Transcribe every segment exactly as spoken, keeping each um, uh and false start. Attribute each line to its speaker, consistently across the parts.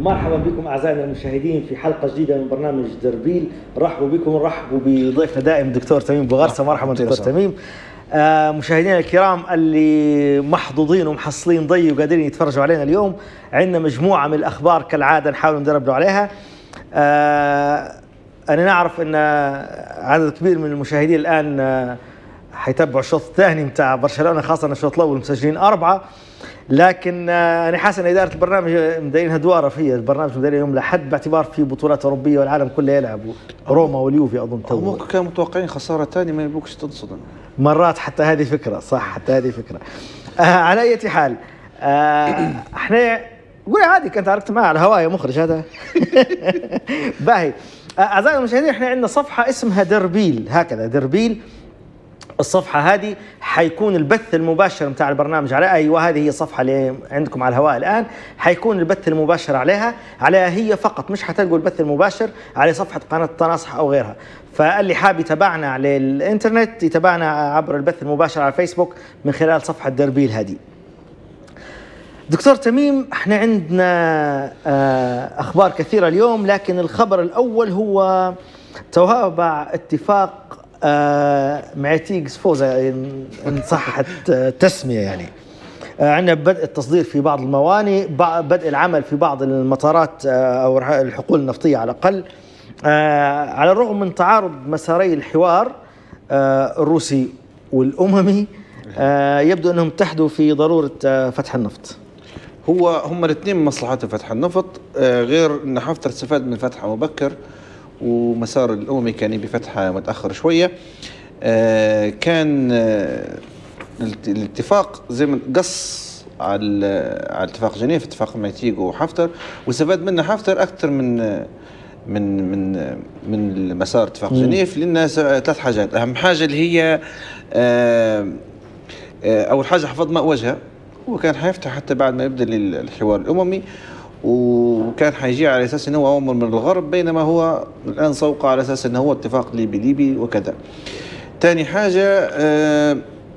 Speaker 1: مرحبا بكم أعزائنا المشاهدين في حلقة جديدة من برنامج دربيل. رحبوا بكم ورحبوا بضيفنا دائم دكتور تميم بوغرسة. مرحبا دكتور تميم. آه مشاهدينا الكرام اللي محظوظين ومحصلين ضي وقادرين يتفرجوا علينا اليوم، عندنا مجموعة من الأخبار كالعادة نحاول ندربوا عليها. آه أنا نعرف أن عدد كبير من المشاهدين الآن آه حيتبعوا الشوط الثاني متاع برشلونة، خاصة أن الشوط الأول مسجلين أربعة، لكن أنا حاسس أن إدارة البرنامج مديرينها دوارة فيها. البرنامج مديرين يوم لحد باعتبار في بطولات أوروبية والعالم كله يلعب، روما واليوفي أظن تو
Speaker 2: ممكن كانوا متوقعين خسارة ثانية ما يبوكش تنصدم
Speaker 1: مرات، حتى هذه فكرة صح، حتى هذه فكرة. آه على أي حال آه احنا قولي عادي كنت عرفت معي على الهواء يا مخرج هذا. باهي. آه أعزائي المشاهدين احنا عندنا صفحة اسمها دربيل، هكذا دربيل. الصفحة هذه حيكون البث المباشر متاع البرنامج عليها. أيوة هذه هي الصفحة اللي عندكم على الهواء الآن، حيكون البث المباشر عليها عليها هي فقط، مش حتلقوا البث المباشر على صفحة قناة التناصح أو غيرها. فاللي حاب يتابعنا على الإنترنت يتابعنا عبر البث المباشر على فيسبوك من خلال صفحة دربيل هذه. دكتور تميم، احنا عندنا أخبار كثيرة اليوم، لكن الخبر الأول هو توابع اتفاق آه مع تيغز فوزا إن صحت التسمية. يعني آه عندنا بدء التصدير في بعض الموانئ، بدء العمل في بعض المطارات آه أو الحقول النفطية على الأقل. آه على الرغم من تعارض مساري الحوار آه الروسي والأممي، آه يبدو أنهم اتحدوا في ضرورة آه فتح النفط.
Speaker 2: هو هم الاثنين من مصلحتهم فتح النفط، آه غير أن حفتر استفاد من فتحه مبكر ومسار الأممي كان بفتحة متأخر شوية. آه كان آه الاتفاق زي ما قص على على اتفاق جنيف، اتفاق ميتيغ وحفتر، واستفاد منه حفتر أكثر من من من من مسار اتفاق جنيف، لأن ثلاث حاجات. أهم حاجة اللي هي آه آه أول حاجة حفظ ماء وجهه، هو كان حيفتح حتى بعد ما يبدأ الحوار الأممي، وكان حيجي على اساس انه هو امر من الغرب، بينما هو الان سوق على اساس انه هو اتفاق ليبي ليبي وكذا. ثاني حاجه آه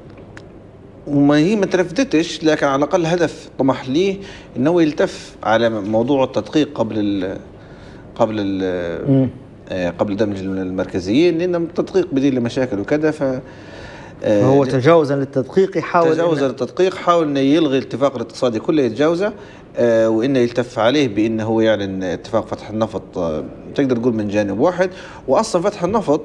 Speaker 2: وما هي ما تلفتتش، لكن على الاقل هدف طمح ليه انه يلتف على موضوع التدقيق قبل ال قبل ال آه قبل دمج المركزيين، لان التدقيق بديل لمشاكل وكذا. ف
Speaker 1: هو تجاوزا للتدقيق يحاول
Speaker 2: تجاوزا للتدقيق حاول انه يلغي الاتفاق الاقتصادي كله يتجاوزه، آه وانه يلتف عليه بانه هو يعلن اتفاق فتح النفط، آه تقدر تقول من جانب واحد. واصلا فتح النفط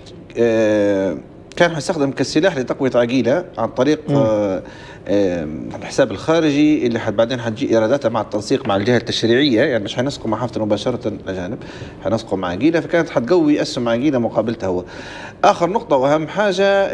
Speaker 2: آه كان حيستخدم كسلاح لتقويه عقيله عن طريق آه آه الحساب الخارجي اللي حد بعدين حتجي ايراداتها مع التنسيق مع الجهه التشريعيه، يعني مش حينسقوا مع حفتر مباشره الاجانب، حينسقوا مع عقيله، فكانت حتقوي اسهم عقيله مقابلتها هو. اخر نقطه واهم حاجه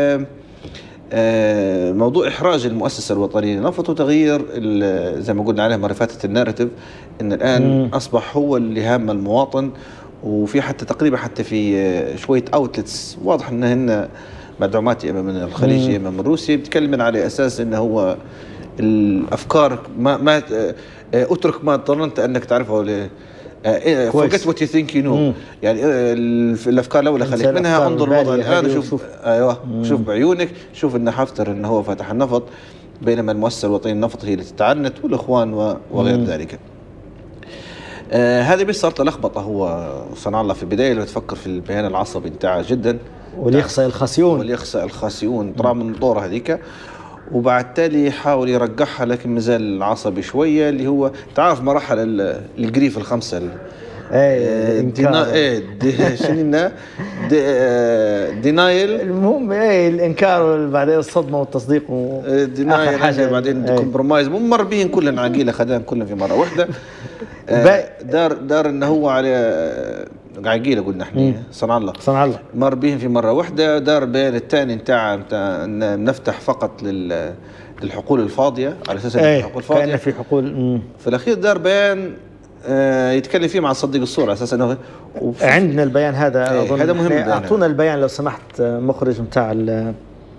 Speaker 2: موضوع إحراج المؤسسة الوطنية للنفط وتغيير زي ما قلنا عليه مرة فاتت الناريتيف، إن الآن مم. أصبح هو اللي هام المواطن. وفي حتى تقريبا حتى في شوية أوتلتس واضح أنهن مدعومات إما من الخليج إما من روسيا، بتكلمن على أساس أنه هو الأفكار ما, ما أترك ما ظننت أنك تعرفه، forget what you think you know. مم. يعني الافكار الاولى خليك منها، انظر الوضع الان، شوف ايوه مم. شوف بعيونك، شوف ان حفتر انه هو فتح النفط، بينما المؤسسه الوطنيه للنفط هي اللي تتعنت والاخوان وغير مم. ذلك. آه هذه بس صارت لخبطه. هو صنع الله في البدايه لو تفكر في البيان العصبي بتاعه جدا،
Speaker 1: وليخسأ الخاسيون
Speaker 2: وليخسأ الخاسيون طلع من الدوره هذيك، وبعد تالي يحاول يرجعها لكن مازال عصبي شويه، اللي هو تعرف مراحل الجريف الخمسه.
Speaker 1: ايه
Speaker 2: دينا ايه دي شنو دي دينايل،
Speaker 1: المهم ايه الانكار وبعدين الصدمه والتصديق
Speaker 2: دينايل حاجه بعدين ايه كومبرومايز. مر بين كلنا عقيله خدان كلنا في مره واحده. دار دار انه هو على عقيله قلنا احنا صنع الله
Speaker 1: صنع الله
Speaker 2: مر بهم في مره واحده. دار بين الثاني نتاع نفتح فقط لل للحقول الفاضيه على اساس
Speaker 1: ايه
Speaker 2: الحقول الفاضيه
Speaker 1: كان في حقول مم.
Speaker 2: في الاخير دار بيان آه يتكلم فيه مع صديق الصورة على اساس انه
Speaker 1: عندنا البيان هذا.
Speaker 2: ايه اظن هذا مهم.
Speaker 1: اعطونا البيان لو سمحت مخرج متاع ال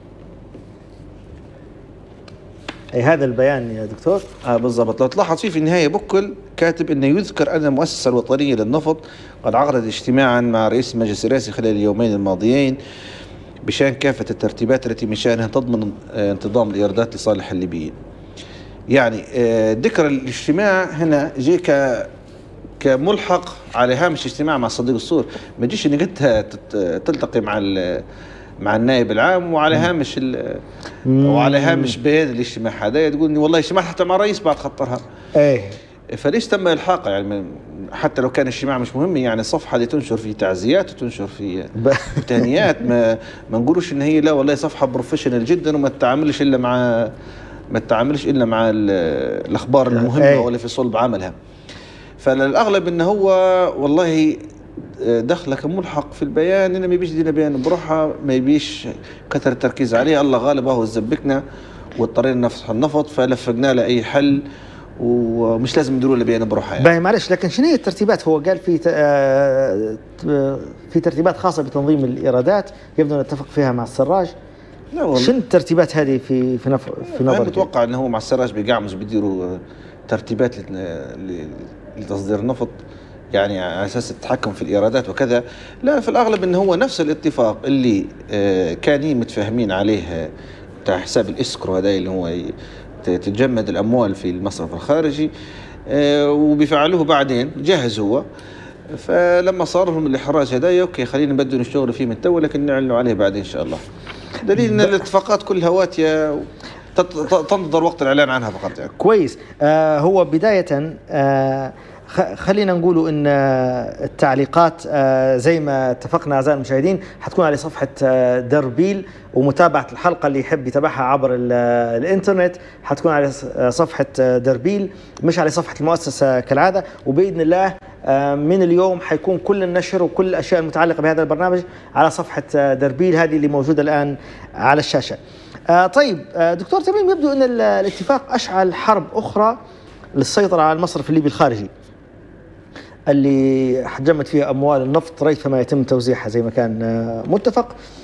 Speaker 1: اي هذا البيان يا دكتور.
Speaker 2: اه بالضبط. لو تلاحظ فيه في النهايه بكل كاتب انه يذكر ان المؤسسه الوطنيه للنفط قد عقدت اجتماعا مع رئيس المجلس الرئاسي خلال اليومين الماضيين بشان كافه الترتيبات التي من شانها تضمن انتظام الايرادات لصالح الليبيين. يعني آه، ذكر الاجتماع هنا جي ك كملحق على هامش اجتماع مع صديق الصور، ما تجيش انك انت تت- تلتقي مع ال- مع النائب العام وعلى هامش ال- وعلى هامش بيان الاجتماع هذا تقول لي والله اجتمعت حتى مع الرئيس بعد خطرها.
Speaker 1: ايه
Speaker 2: فليش تم الحاقها يعني من- حتى لو كان الاجتماع مش مهم، يعني الصفحه اللي تنشر في تعزيات وتنشر في
Speaker 1: ب-
Speaker 2: تهنئات، ما ما نقولوش ان هي لا والله صفحه بروفيشنال جدا وما تتعاملش الا مع ما تتعاملش الا مع ال- الاخبار المهمه
Speaker 1: أي.
Speaker 2: واللي في صلب عملها. فالاغلب انه هو والله دخله كملحق في البيان، انه ما يبيش دينا بيان بروحها، ما يبيش كثر التركيز عليه، الله غالب اهو زبكنا واضطرينا نفتح النفط فلفقنا له اي حل ومش لازم نديروا له بيان بروحها يعني.
Speaker 1: باهي معلش، لكن شنو هي الترتيبات؟ هو قال في ت- آه، في ترتيبات خاصه بتنظيم الايرادات يبدو ان نتفق فيها مع السراج.
Speaker 2: لا والله
Speaker 1: شنو الترتيبات هذه في في نف... في
Speaker 2: انا
Speaker 1: نظرك؟
Speaker 2: متوقع انه هو مع السراج بيقعمز بيديروا ترتيبات لت- ل- لتصدير النفط، يعني على اساس التحكم في الايرادات وكذا. لا، في الاغلب انه هو نفس الاتفاق اللي آه، كانين متفاهمين عليه آه، بتاع حساب الاسكرو هذا اللي هو ي- ت- تتجمد الاموال في المصرف الخارجي، آه، وبيفعلوه بعدين جاهز هو. فلما صار لهم الاحراج هذايا اوكي خلينا نبدأ نشتغل فيه من تو، لكن نعلنوا عليه بعدين ان شاء الله. دليل ان الاتفاقات كلها واتيه تت- ت- تنتظر وقت الاعلان عنها فقط يعني.
Speaker 1: كويس. آه هو بدايه آه خ- خلينا نقولوا ان آه، التعليقات آه زي ما اتفقنا اعزائي المشاهدين حتكون على صفحه آه دربيل، ومتابعه الحلقه اللي يحب يتابعها عبر ال- آه، الانترنت حتكون على ص- آه، صفحه آه، دربيل، مش على صفحه المؤسسه كالعاده. وباذن الله آه، من اليوم حيكون كل النشر وكل الاشياء المتعلقه بهذا البرنامج على صفحه آه، دربيل هذه اللي موجوده الان على الشاشه. آه طيب آه دكتور تميم، يبدو ان ال- الاتفاق اشعل حرب اخرى للسيطره على المصرف الليبي الخارجي اللي حجمت فيها اموال النفط ريثما يتم توزيعها زي ما كان آه، متفق.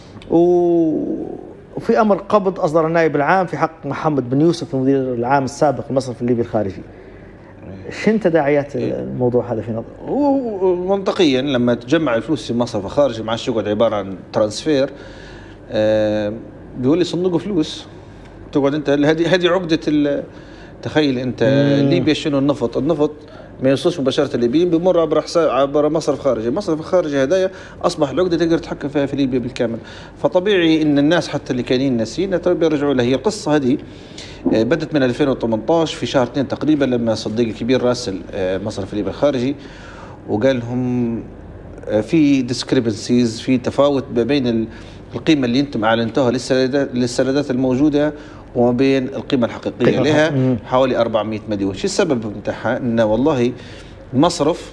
Speaker 1: و- وفي امر قبض اصدر النائب العام في حق محمد بن يوسف المدير العام السابق للمصرف الليبي الخارجي. شنو تداعيات الموضوع هذا في نظرك؟
Speaker 2: ومنطقيا لما تجمع الفلوس في مصرف الخارجي ما عادش يقعد عباره عن ترانسفير، آه بيقول لي صندوق فلوس تقعد انت. هذه هذه عقده ال- تخيل انت ليبيا شنو النفط، النفط ما يوصلش مباشره الليبيين، بيمر عبر حساب عبر مصرف خارجي، المصرف الخارجي هدايا اصبح العقده تقدر تتحكم فيها في ليبيا بالكامل. فطبيعي ان الناس حتى اللي كانين ناسيين بيرجعوا لها. هي القصه هذه آه، بدت من ألفين وثمانية عشر في شهر اثنين تقريبا، لما صديقي الكبير راسل آه، مصرف الليبي الخارجي وقال لهم آه، في ديسكريبنسيز، في تفاوت ما بين ال- القيمه اللي انتم اعلنتوها للسندات للسندات الموجوده وما بين القيمه الحقيقيه لها حوالي أربعمئة مليون. شو السبب بتاعها؟ انه والله المصرف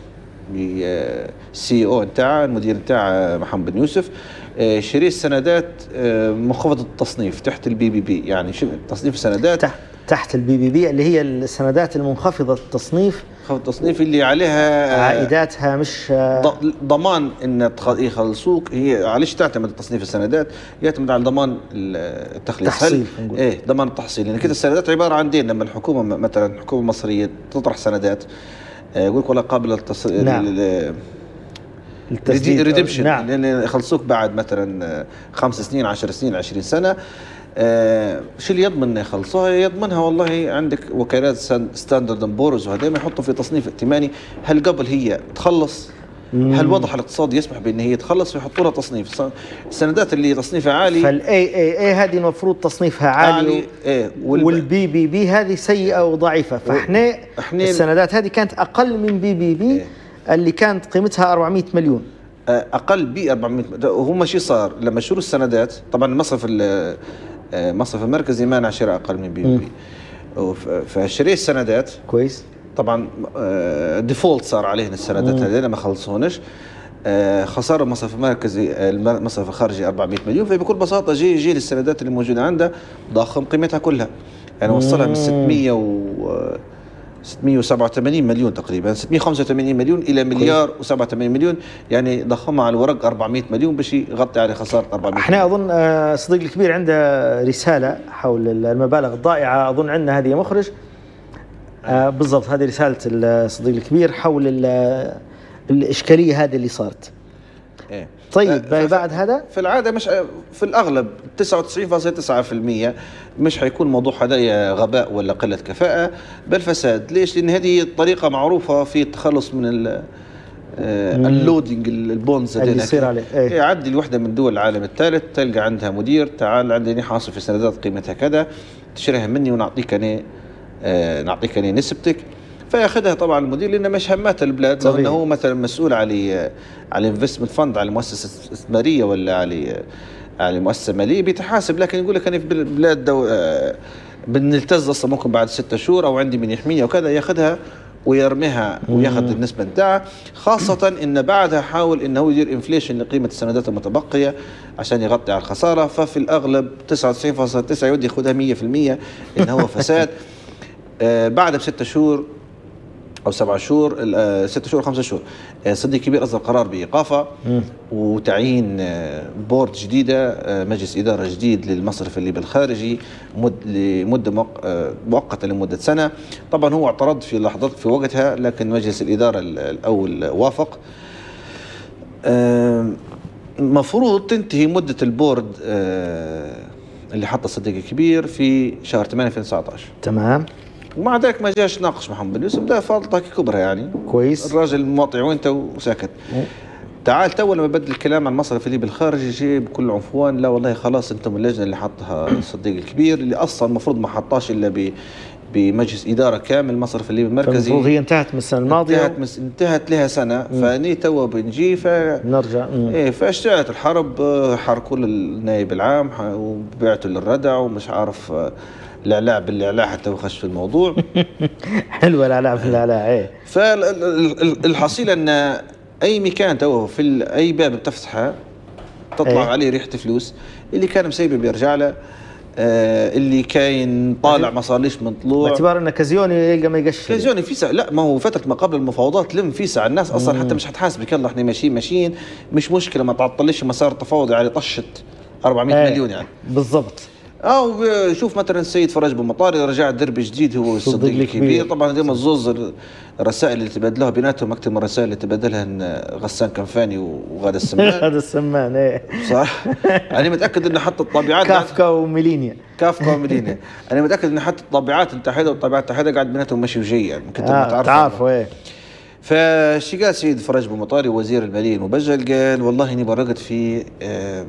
Speaker 2: السي او نتاعه المدير نتاعه محمد بن يوسف آه، شري السندات آه، منخفضه التصنيف تحت البي بي بي، يعني شو تصنيف السندات
Speaker 1: تحت تحت البي بي بي اللي هي السندات المنخفضه التصنيف،
Speaker 2: منخفض التصنيف اللي عليها
Speaker 1: عائداتها مش آه،
Speaker 2: ض- ضمان ان تخ- يخلصوك. هي عليش تعتمد تصنيف السندات؟ يعتمد على ضمان التخليص.
Speaker 1: تحصيل،
Speaker 2: هل
Speaker 1: نقول.
Speaker 2: ايه ضمان التحصيل، لان كده السندات عباره عن دين. لما الحكومه م- مثلا الحكومه المصريه تطرح سندات آه، يقول لك والله قابل للتص...
Speaker 1: نعم.
Speaker 2: لل-
Speaker 1: التسديد.
Speaker 2: ريدمشن،
Speaker 1: نعم.
Speaker 2: لان يخلصوك بعد مثلا آه، خمس سنين عشر سنين عشرين سنه. آه شو اللي يضمن يخلصوها؟ يضمنها والله عندك وكالات ستاندرد اند بورز وهذا ما يحطوا في تصنيف ائتماني. هل قبل هي تخلص؟ هل وضعها الاقتصادي يسمح بان هي تخلص ويحطوا لها تصنيف؟ السندات اللي تصنيفها عالي،
Speaker 1: فالاي اي اي هذه المفروض تصنيفها عالي,
Speaker 2: عالي ايه والب...
Speaker 1: والبي بي بي هذه سيئه وضعيفه. فاحنا
Speaker 2: احنا
Speaker 1: السندات هذه كانت اقل من بي بي بي
Speaker 2: إيه؟
Speaker 1: اللي كانت قيمتها أربعمئة مليون.
Speaker 2: اقل ب أربعمئة. هم شو صار لما شروا السندات؟ طبعا المصرف ال- المصرف المركزي مانع شراء اقل من بي بي بي، فشري السندات
Speaker 1: كويس.
Speaker 2: طبعا ديفولت صار عليهن السندات هذول ما خلصونش. آه، خساره المصرف المركزي آه، المصرف الخارجي أربعمئة مليون. فبكل بساطه جي جي للسندات اللي موجوده عنده ضخم قيمتها كلها، يعني وصلها من ستمئة و ستمئة وسبعة وثمانين مليون تقريبا، ستمئة وخمسة وثمانين مليون الى مليار وسبعة وثمانين مليون، يعني ضخمها على الورق أربعمئة مليون باش يغطي على خساره أربعمئة.
Speaker 1: احنا اظن آه، صديق الكبير عنده رساله حول المبالغ الضائعه، اظن عندنا هذه يا مخرج. آه بالضبط، هذه رساله الصديق الكبير حول ال- الاشكاليه هذه اللي صارت.
Speaker 2: إيه.
Speaker 1: طيب بعد هذا
Speaker 2: في العاده مش في الاغلب تسعة وتسعين فاصلة تسعة بالمئة مش حيكون موضوع هدايا غباء ولا قله كفاءه بل فساد. ليش؟ لان هذه طريقه معروفه في التخلص من اللودينج البونز
Speaker 1: اللي يصير عليه.
Speaker 2: ايه. يعدي الوحده من دول العالم الثالث تلقى عندها مدير، تعال عندي حاصل في سندات قيمتها كذا تشتريها مني ونعطيك انا آه نعطيك انا نسبتك، فياخذها طبعا المدير لانه مش همات البلاد، لانه هو مثلا مسؤول على على انفستمنت فند، على مؤسسه استثماريه ولا على على مؤسسه ماليه بيتحاسب، لكن يقول لك انا في بلاد دو... آه بنلتز اصلا ممكن بعد ستة شهور او عندي من يحميها وكذا، ياخذها ويرميها وياخذ النسبه نتاعها، خاصه ان بعدها حاول انه يدير انفليشن لقيمه السندات المتبقيه عشان يغطي على الخساره، ففي الاغلب تسعة وتسعين فاصلة تسعة يودي ياخذها مية بالمئة ان هو فساد. آه بعد بستة شهور او سبعة شهور آه ستة شهور خمسة شهور آه صديق كبير اصدر قرار بايقافه وتعيين آه بورد جديده، آه مجلس اداره جديد للمصرف الليبي الخارجي مد لمده مؤق... آه مؤقته لمده سنه. طبعا هو اعترض في لحظات في وقتها، لكن مجلس الاداره الاول وافق. المفروض آه تنتهي مده البورد آه اللي حطه صديق كبير في شهر ثمانية ألفين وتسعة عشر.
Speaker 1: تمام.
Speaker 2: ومع ذلك ما جاش ناقش محمد بن يوسف، ده فاضطة كبرى يعني.
Speaker 1: كويس.
Speaker 2: الراجل موطي وانت وساكت. تعال تو لما بدل الكلام عن المصرف الليبي الخارجي جي بكل عنفوان، لا والله خلاص انتم اللجنه اللي حطها الصديق الكبير اللي اصلا المفروض ما حطاش الا ب بمجلس اداره كامل المصرف الليبي المركزي.
Speaker 1: المفروض هي انتهت من السنه الماضيه.
Speaker 2: انتهت مس... انتهت لها سنه، فاني تو بنجي ف
Speaker 1: نرجع.
Speaker 2: ايه فاشتعلت الحرب، حركوا للنائب العام وبعتوا للردع ومش عارف الاعلاء بالاعلاء حتى وخش في الموضوع.
Speaker 1: حلوه الاعلاء في الاعلاء. ايه
Speaker 2: فالحصيل ان اي مكان تو في اي باب بتفتحه تطلع ايه؟ عليه ريحه فلوس، اللي كان مسيبه بيرجع له، آه اللي كاين طالع ما صارليش من طلوع،
Speaker 1: باعتبار ان كازيوني يلقى ما يقش.
Speaker 2: كازيوني في ساعة، لا ما هو فتره ما قبل المفاوضات لم في ساعة الناس اصلا حتى مش حتحاسبك، يلا احنا ماشيين ماشيين مش مشكله، ما تعطليش مسار التفاوض يعني طشت أربعمئة ايه؟ مليون يعني
Speaker 1: بالضبط.
Speaker 2: اه وشوف مثلا السيد فرج بمطاري رجع درب جديد هو الصديق الكبير. طبعا ديما الزوز الرسائل اللي تبادلوها بيناتهم اكثر من الرسائل اللي تبادلها غسان كنفاني وغاده السمان.
Speaker 1: غاده السمان ايه
Speaker 2: صح. انا متاكد ان حتى الطابعات
Speaker 1: كافكا وميلينيا
Speaker 2: كافكا وميلينيا انا متاكد ان حتى الطابعات نتاع حدا والطابعات تاع حدا قاعد بيناتهم ماشي وجاي يعني كنت
Speaker 1: آه تعرفوا ايه.
Speaker 2: فشي قال سيد فرج بمطاري وزير الماليه المبجل قال والله اني برقت في آه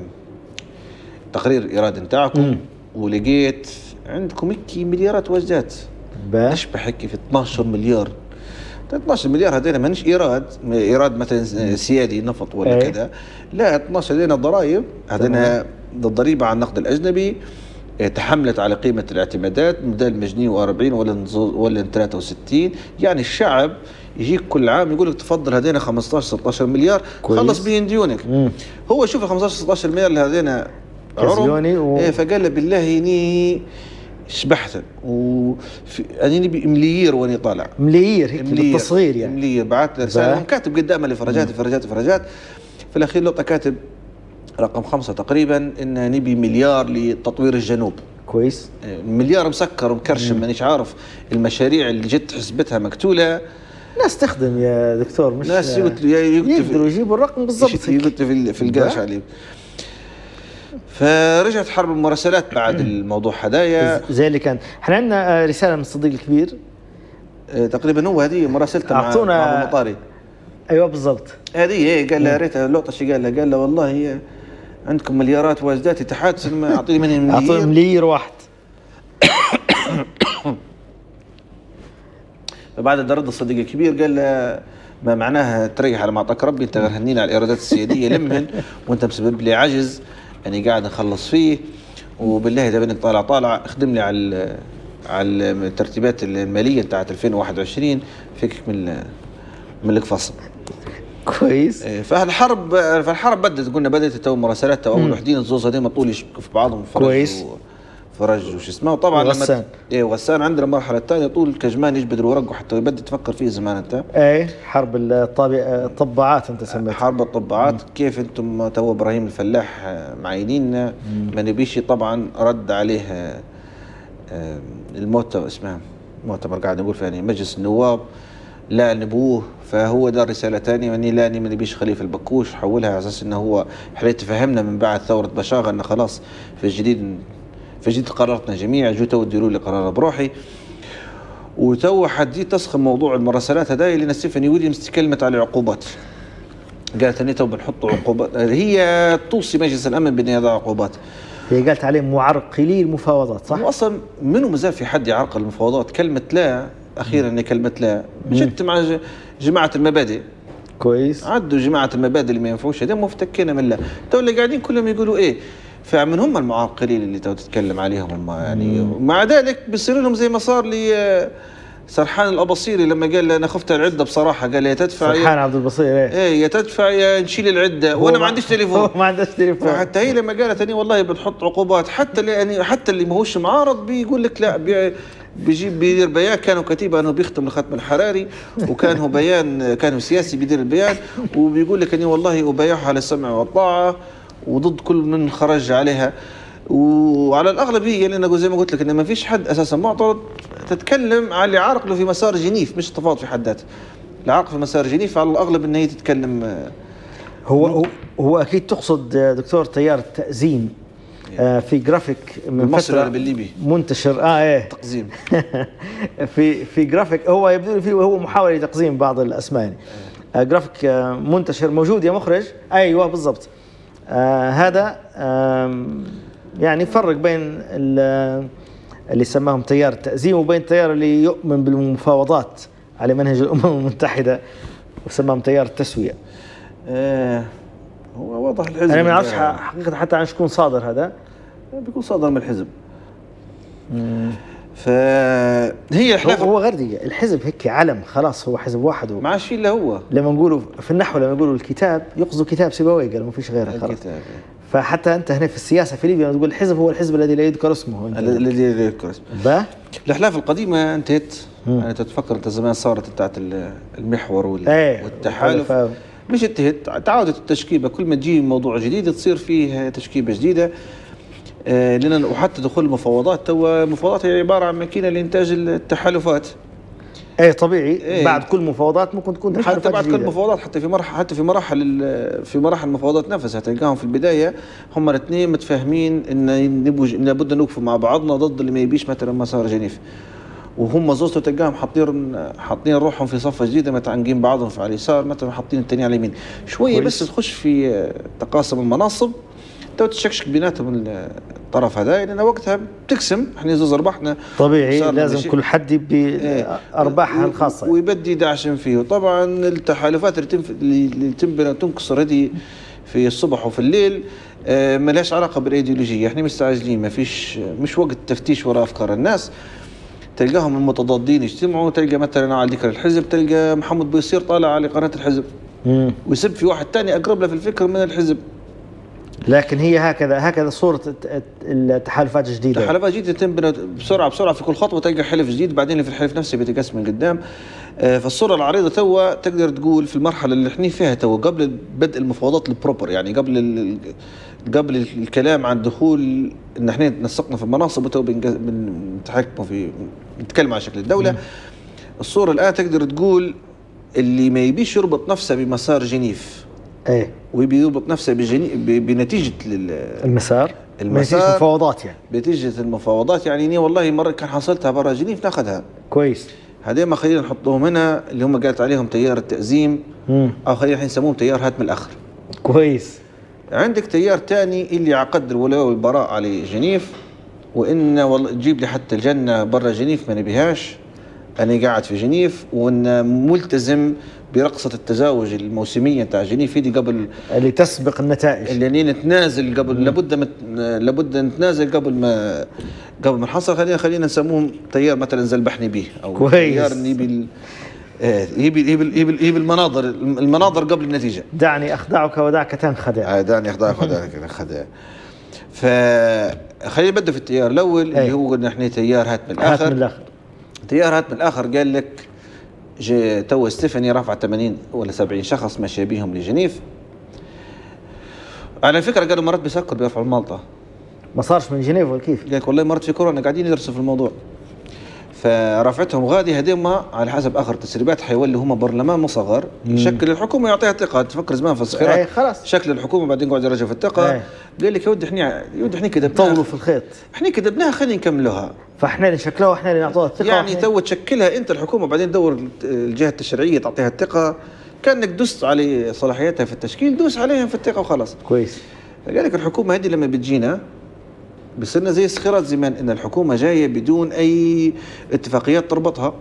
Speaker 2: تقرير ايراد نتاعكم ولقيت عندكم هيك مليارات وجدات، ليش بحكي في اثناشر مليار. اثناشر مليار هذين مانيش ايراد ايراد مثلا سيادي نفط ولا ايه؟ كذا لا اثناشر هذين ضرائب، هذين الضريبه على النقد الاجنبي تحملت على قيمه الاعتمادات بدل مجنيه وأربعين ولا ولا ثلاثة وستين، يعني الشعب يجيك كل عام يقول لك تفضل هذين خمسطاشر ستاشر مليار كويس. خلص بين ديونك. مم. هو شوف ال خمسطاشر ستاشر مليار اللي هذين
Speaker 1: كازيوني و...
Speaker 2: ايه فقال له بالله اني شبحت و اني مليير واني طالع
Speaker 1: مليير هيك بالتصغير يعني
Speaker 2: مليير بعث له رساله كاتب قدامه لفرجات فرجات فرجات في الاخير لقطه كاتب رقم خمسة تقريبا ان نبي مليار لتطوير الجنوب.
Speaker 1: كويس.
Speaker 2: مليار مسكر ومكرشم مانيش عارف المشاريع اللي جت حسبتها مقتوله.
Speaker 1: ناس تخدم يا دكتور مش
Speaker 2: ناس
Speaker 1: يقدروا يجيبوا الرقم بالضبط
Speaker 2: يقولوا في في القاش عليه. فرجعت حرب المراسلات بعد الموضوع هدايا
Speaker 1: زي اللي كان. احنا عندنا رساله من الصديق الكبير
Speaker 2: اه تقريبا هو هذه مراسلته مع مع المطاري.
Speaker 1: ايوه بالضبط
Speaker 2: هذه هي قال لها ريتها اللقطه شي قال لها قال لها والله هي عندكم مليارات واجدات تحادث اعطيني مني مليار
Speaker 1: اعطيني مليار واحد.
Speaker 2: فبعد رد الصديق الكبير قال له ما معناها تريح على ما اعطاك ربي، انت غرهنين على الايرادات السياديه لمهن وانت مسبب لي عجز يعني قاعد نخلص فيه، وبالله اذا بدك طالع طالع اخدم لي على على الترتيبات الماليه بتاعت ألفين وواحد وعشرين فيك من من الفصل.
Speaker 1: كويس.
Speaker 2: فالحرب فالحرب بدت قلنا بدات تو مراسلات تو اول وحدين الزوز هذين طول يشبكوا في بعضهم
Speaker 1: كويس.
Speaker 2: فرج وش اسمه وطبعا
Speaker 1: غسان
Speaker 2: لما ايه غسان عندنا المرحله الثانيه طول كجمان يجبد الورق وحتى يبدي تفكر فيه زمان انت
Speaker 1: ايه حرب الطابع الطباعات انت سميتها
Speaker 2: حرب الطباعات. مم. كيف انتم تو ابراهيم الفلاح معينين ما نبيشي طبعا رد عليه المؤتمر اسمها مؤتمر قاعد نقول فيه يعني مجلس النواب لا نبوه، فهو دار رساله ثانيه اني لا ما نبيش خليفه البكوش، حولها على اساس انه هو حليت تفهمنا من بعد ثوره بشاغه انه خلاص في الجديد في الجديد قررتنا جميع جو تو ديروا لي قرار بروحي. وتو حديت تسخن موضوع المراسلات هذا اللي ستيفاني ويليامز تكلمت على عقوبات، قالت اني تو بنحط عقوبات، هي توصي مجلس الامن بان يضع عقوبات.
Speaker 1: هي قالت عليهم معرقلي المفاوضات صح؟
Speaker 2: واصلا منو مازال في حد يعرقل المفاوضات؟ كلمه لا اخيرا هي كلمه لا، جت مع جماعه المبادئ
Speaker 1: كويس،
Speaker 2: عدوا جماعه المبادئ اللي ما ينفعوش هذول مفتكين من لا، تو اللي قاعدين كلهم يقولوا ايه، فمن هم المعرقلين اللي تو تتكلم عليهم هم يعني. مع ذلك بيصير لهم زي ما صار لي سرحان الاباصيري لما قال انا خفت العده بصراحه، قال يا تدفع
Speaker 1: سرحان عبد البصير ايه
Speaker 2: ايه يا تدفع يا نشيل العده وانا ما عنديش تليفون
Speaker 1: ما عندش تليفون.
Speaker 2: فحتى هي لما قالت اني والله بنحط عقوبات، حتى اللي يعني حتى اللي ما هوش معارض بيقول لك لا بي بيجيب بيدير بيان، كانوا كتيبه انه بيختم الختم الحراري وكان هو بيان كان سياسي بيدير البيان، وبيقول لك اني والله ابايعها على السمع والطاعه وضد كل من خرج عليها. وعلى الاغلب هي لان زي ما قلت لك ان ما فيش حد اساسا معترض، تتكلم على اللي عارقله في مسار جنيف مش تفاوض في حد ذاته، العرق في مسار جنيف على الاغلب ان هي تتكلم.
Speaker 1: هو هو, هو اكيد تقصد دكتور تيار التأزيم آه في جرافيك من فتره
Speaker 2: بالليبي
Speaker 1: منتشر اه ايه
Speaker 2: تقزيم
Speaker 1: في في جرافيك هو يبدو لي فيه هو محاوله لتقزيم بعض الاسماء آه جرافيك آه منتشر موجود يا مخرج. ايوه بالضبط. آه هذا آه يعني فرق بين اللي سماهم تيار التأزيم وبين التيار اللي يؤمن بالمفاوضات على منهج الأمم المتحدة وسماهم تيار التسوية.
Speaker 2: آه هو واضح الحزب.
Speaker 1: أنا ما أعرفش حقيقة حتى عن شكون صادر هذا.
Speaker 2: بيكون صادر من الحزب. فهي
Speaker 1: هو, هو غير دقيقة الحزب هيك علم خلاص هو حزب واحد.
Speaker 2: ما عادش فيه إلا هو.
Speaker 1: لما نقولوا في النحو لما يقولوا الكتاب يقصدوا كتاب سيبويه قالوا ما فيش غيره خلاص. الكتاب. فحتى انت هنا في السياسه في ليبيا تقول الحزب هو الحزب الذي لا يذكر اسمه
Speaker 2: الذي لا يذكر اسمه.
Speaker 1: با
Speaker 2: الاحلاف القديمه انتهت. يعني تتفكر انت زمان صارت بتاعت المحور والتحالف
Speaker 1: ايه
Speaker 2: مش انتهت، تعاودت التشكيبه، كل ما تجي موضوع جديد تصير فيه تشكيبه جديده. آه لان وحتى دخول المفاوضات تو المفاوضات هي عباره عن ماكينه لانتاج التحالفات.
Speaker 1: ايه طبيعي. إيه بعد كل مفاوضات ممكن تكون
Speaker 2: تحالفات بعد كل مفاوضات حتى في مرحله حتى في مراحل في مراحل المفاوضات نفسها تلقاهم في البدايه هم الاثنين متفاهمين ان نبغى لابد نوقفوا مع بعضنا ضد اللي ما يبيش مثلا مسار جنيف، وهم زوجته تلقاهم حاطين حاطين روحهم في صفه جديده متعنقين بعضهم على اليسار مثلا حاطين الثاني على اليمين شويه بس تخش في تقاسم المناصب تو تشكشك بيناتهم الطرف هذا لان وقتها بتقسم احنا زوز ارباحنا
Speaker 1: طبيعي لازم كل حد يبي ارباحها الخاصه
Speaker 2: ويبدي داعشن فيه. وطبعا التحالفات اللي تنف... اللي تنبنى تنكسر هذه في الصبح وفي الليل آه ما لهاش علاقه بالايديولوجيه، احنا مستعجلين ما فيش مش وقت تفتيش وراء افكار الناس. تلقاهم المتضادين يجتمعوا، تلقى مثلا على ذكر الحزب تلقى محمد بيصير طالع على قناه الحزب ويسب في واحد ثاني اقرب له في الفكر من الحزب.
Speaker 1: لكن هي هكذا هكذا صورة التحالفات الجديدة.
Speaker 2: التحالفات الجديدة تنبنى بسرعة بسرعة في كل خطوة تلقى حلف جديد، بعدين في الحلف نفسه بيتقسم من قدام. آه فالصورة العريضة توا تقدر تقول في المرحلة اللي احنا فيها توا قبل بدء المفاوضات البروبر، يعني قبل قبل الكلام عن دخول ان احنا نسقنا في المناصب وتوا بنتحكموا في نتكلم على شكل الدولة. م. الصورة الآن تقدر تقول اللي ما يبيش يربط نفسه بمسار جنيف
Speaker 1: ايه
Speaker 2: ويبي يربط نفسه بجني... بنتيجه
Speaker 1: المسار
Speaker 2: المسار
Speaker 1: بنتيجه المفاوضات يعني
Speaker 2: بنتيجه المفاوضات يعني والله مره كان حصلتها برا جنيف ناخذها
Speaker 1: كويس.
Speaker 2: هذين ما خلينا نحطوهم هنا اللي هم قالت عليهم تيار التأزيم مم. او خلينا الحين نسموهم تيار هاتم الاخر.
Speaker 1: كويس.
Speaker 2: عندك تيار ثاني اللي عقد الولاء والبراء على جنيف وان والله تجيب لي حتى الجنه برا جنيف ما نبيهاش، انا قاعد في جنيف وان ملتزم برقصة التزاوج الموسمية تاع جنيف دي قبل
Speaker 1: اللي تسبق النتائج
Speaker 2: اللي نتنازل قبل مم. لابد مت... لابد نتنازل قبل ما قبل ما نحصل. خلينا خلينا نسموهم تيار مثلا زلبحني به او
Speaker 1: كويس.
Speaker 2: تيار يبي ال... يبي يبي يبي يبي المناظر المناظر قبل النتيجة.
Speaker 1: دعني اخدعك ودعك تنخدع.
Speaker 2: دعني اخدعك ودعك تنخدع. فخلينا نبدا في التيار الاول اللي هو قلنا احنا تيار هات من الاخر.
Speaker 1: هات من الاخر.
Speaker 2: تيار هات من الاخر قال لك جي تو ستيفاني رافع ثمانين ولا سبعين شخص ماشي بيهم لجنيف. على فكره قالوا مرات بيسكروا بيرفعوا المالطه
Speaker 1: ما صارش من جنيف ولا كيف؟
Speaker 2: قال لك والله مرات في كورونا قاعدين يدرسوا في الموضوع. فرفعتهم غادي هذوما على حسب اخر تسريبات حيولوا هم برلمان مصغر يشكل الحكومه يعطيها ثقه. تفكر زمان في الصخيرات
Speaker 1: خلاص
Speaker 2: شكل الحكومه بعدين قعد يرجعوا في الثقه.
Speaker 1: أي.
Speaker 2: قال لك يا ودي احنا يا ودي احنا كذبناها
Speaker 1: طولوا في الخيط،
Speaker 2: احنا كذبناها خلينا نكملوها.
Speaker 1: فاحنا اللي شكلوها واحنا اللي نعطوها الثقه،
Speaker 2: يعني تو تشكلها انت الحكومه بعدين دور الجهه التشريعيه تعطيها الثقه، كانك دست على صلاحياتها في التشكيل دوس عليهم في الثقه وخلاص.
Speaker 1: كويس.
Speaker 2: قال لك الحكومه هذه لما بتجينا بصيرنا زي الصخيرات زمان، ان الحكومه جايه بدون اي اتفاقيات تربطها.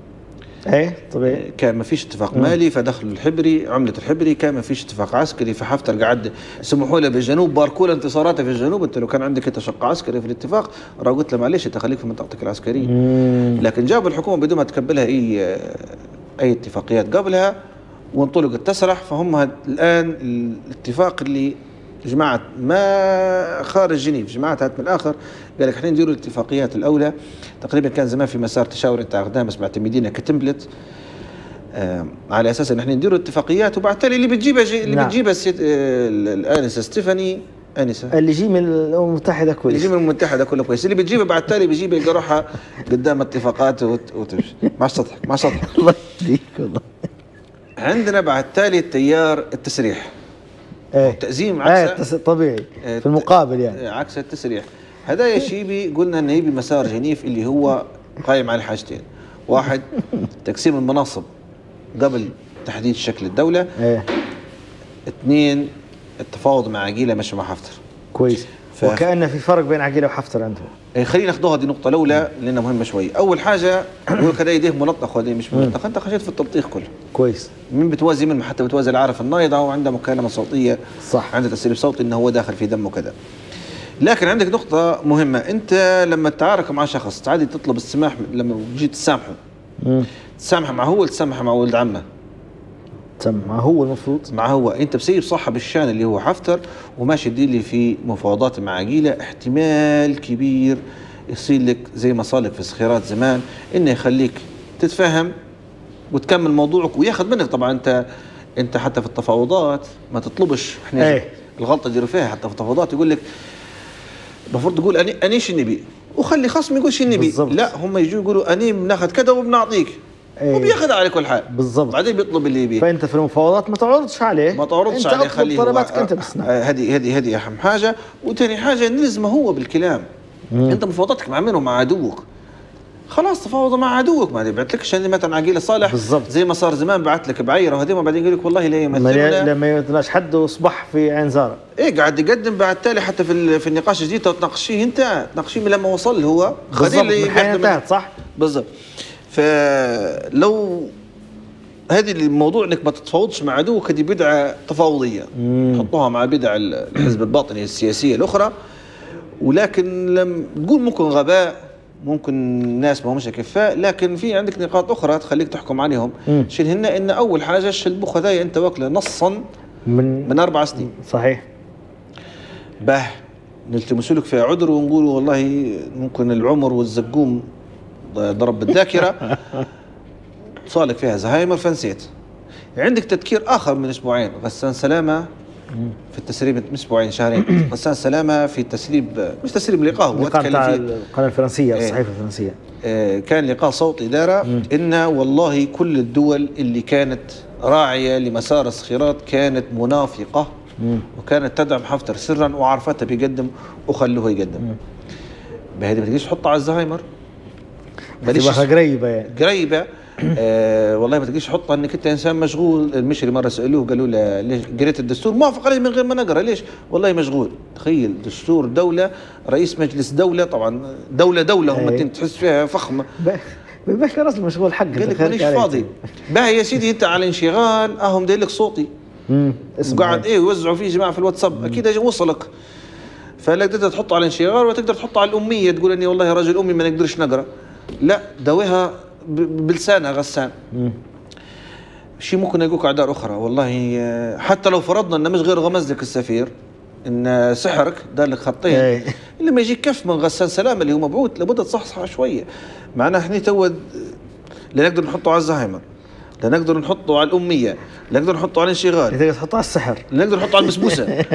Speaker 1: ايه طبيعي.
Speaker 2: كان ما فيش اتفاق مالي فدخلوا الحبري عمله الحبري، كان ما فيش اتفاق عسكري فحفتر قعد سمحوا له بالجنوب باركوا له انتصاراته في الجنوب. انت لو كان عندك انت شق عسكري في الاتفاق راه قلت له معلش انت خليك في منطقتك العسكريه.
Speaker 1: مم.
Speaker 2: لكن جابوا الحكومه بدون ما تقبلها اي اي اتفاقيات قبلها وانطلقت تسرح. فهم الان الاتفاق اللي جماعة ما خارج جنيف جماعة من الآخر قال لك احنا نديروا الاتفاقيات الأولى. تقريبا كان زمان في مسار تشاوري تاع غدامس معتمدينها كتمبلت آه على أساس أن احنا نديروا اتفاقيات وبعد تالي اللي بتجيبها جي اللي
Speaker 1: نعم.
Speaker 2: بتجيبها السيد آه الآنسة ستيفاني آنسة
Speaker 1: اللي يجي من الأمم المتحدة كويس،
Speaker 2: اللي يجي من الأمم المتحدة كله كويس، اللي بتجيبها بعد تالي بيجيب يلقى روحها قدام اتفاقات وتمشي. ما تضحك ما تضحك
Speaker 1: الله يهديك والله.
Speaker 2: عندنا بعد تالي التيار التسريح.
Speaker 1: ايه
Speaker 2: تأزيم
Speaker 1: عكس طبيعي في المقابل يعني
Speaker 2: عكس التسريح. هذا شيء قلنا انه يبي مسار جنيف اللي هو قائم على حاجتين، واحد تقسيم المناصب قبل تحديد شكل الدولة.
Speaker 1: ايه.
Speaker 2: اثنين التفاوض مع عقيلة مش مع حفتر.
Speaker 1: كويس. ف... وكأن في فرق بين عقيلة وحفتر عندهم.
Speaker 2: إيه خلينا ناخذوها دي نقطة الأولى لأنها مهمة شوي. أول حاجة يقول كذا يديه ملطخ وهذا مش ملطخ، أنت خشيت في التلطيخ كله.
Speaker 1: كويس.
Speaker 2: من بتوازي من حتى بتوازي العارف النايضة وعنده مكالمة صوتية
Speaker 1: صح،
Speaker 2: عنده تسريب صوتي إنه هو داخل في دمه كذا. لكن عندك نقطة مهمة، أنت لما تتعارك مع شخص عادي تطلب السماح لما تجي تسامحه. تسامح مع هو ولا تسامح مع ولد عمه؟
Speaker 1: مع هو المفروض
Speaker 2: مع هو. أنت بسيب صاحب الشان اللي هو حفتر وماشي تدير لي في مفاوضات مع عقيلة، احتمال كبير يصير لك زي ما صار لك في صخيرات زمان، إنه يخليك تتفهم وتكمل موضوعك وياخذ منك. طبعا أنت أنت حتى في التفاوضات ما تطلبش احنا
Speaker 1: ايه.
Speaker 2: الغلطة اللي فيها حتى في التفاوضات يقول لك المفروض تقول أني أني شو نبي وخلي خصم يقول شو نبي. لا هم يجوا يقولوا أني بناخذ كذا وبنعطيك. ايه. وبياخذ على كل حال
Speaker 1: بالضبط،
Speaker 2: بعدين بيطلب اللي يبيه.
Speaker 1: فانت في المفاوضات ما تعرضش عليه
Speaker 2: ما تعرضش عليه، خليه
Speaker 1: طلباتك انت بس.
Speaker 2: هذه هذه هذه اهم حاجه. وثاني حاجه نلزمه هو بالكلام. مم. انت مفاوضاتك مع منه مع عدوك، خلاص تفاوض مع عدوك، ما يبعث لكش مثلا عقيله صالح
Speaker 1: بالضبط
Speaker 2: زي ما صار زمان بعث لك بعيره وهذه بعدين يقول لك والله لا يمثلنا
Speaker 1: لما يمثلناش حد وصبح في عين زاره.
Speaker 2: ايه قاعد يقدم بعد تالي حتى في في النقاش الجديد تناقشيه انت تناقشيه لما وصل هو
Speaker 1: خليل اللي انتهت صح بالضبط.
Speaker 2: فلو هذه الموضوع انك ما تتفاوضش مع عدوك هذه بدعه تفاوضيه تحطوها مع بدع الحزب الباطني السياسيه الاخرى. ولكن لم تقول ممكن غباء، ممكن ناس ما همش كفاء، لكن في عندك نقاط اخرى تخليك تحكم عليهم. شنهن ان اول حاجه الشلبوخ هذايا انت واكله نصا من من اربع سنين.
Speaker 1: صحيح.
Speaker 2: به نلتمسوا لك فيها عذر ونقولوا والله ممكن العمر والزقوم ضرب بالذاكره صالك فيها زهايمر فنسيت. عندك تذكير اخر من اسبوعين غسان سلامه في التسريب من اسبوعين شهرين غسان سلامه في تسريب مش تسريب لقاء هو
Speaker 1: تكلم في القناه الفرنسيه الصحيفه الفرنسيه
Speaker 2: اه كان لقاء صوتي دار ان والله كل الدول اللي كانت راعيه لمسار الصخيرات كانت منافقه مم. وكانت تدعم حفتر سرا وعرفتها بيقدم وخلوه يقدم. بهذه ما تقدرش تحطها على الزهايمر
Speaker 1: بليش قريبه يعني
Speaker 2: قريبه آه والله ما تقدرش تحطها انك انت انسان مشغول. المشري مره سالوه قالوا له ليش قريت الدستور؟ موافق عليه من غير ما نقرا. ليش؟ والله مشغول. تخيل دستور دوله رئيس مجلس دوله، طبعا دوله دوله هم انت تحس فيها فخمه
Speaker 1: باش راس المشغول حقك
Speaker 2: قال لك مانيش فاضي. باهي يا سيدي انت على انشغال اهم داير لك صوتي امم قاعد ايه يوزعوا فيه جماعه في الواتساب مم. اكيد وصلك. فلا تقدر تحطه على انشغال ولا تقدر تحطه على الاميه تقول اني والله راجل امي ما نقدرش نقرا. لا داويها بلسانها غسان. شيء ممكن يقولك اعذار اخرى والله حتى لو فرضنا انه مش غير غمز لك السفير ان سحرك دار لك خطين اللي ما يجيك كف من غسان سلامه اللي هو مبعوث لابد تصحصح شويه. معناها احنا تو لا نقدر نحطه على الزهايمر، لا نقدر نحطه على الاميه، لا نقدر نحطه على الانشغال،
Speaker 1: تقدر تحطه على السحر،
Speaker 2: لا نقدر نحطه على البسبوسه.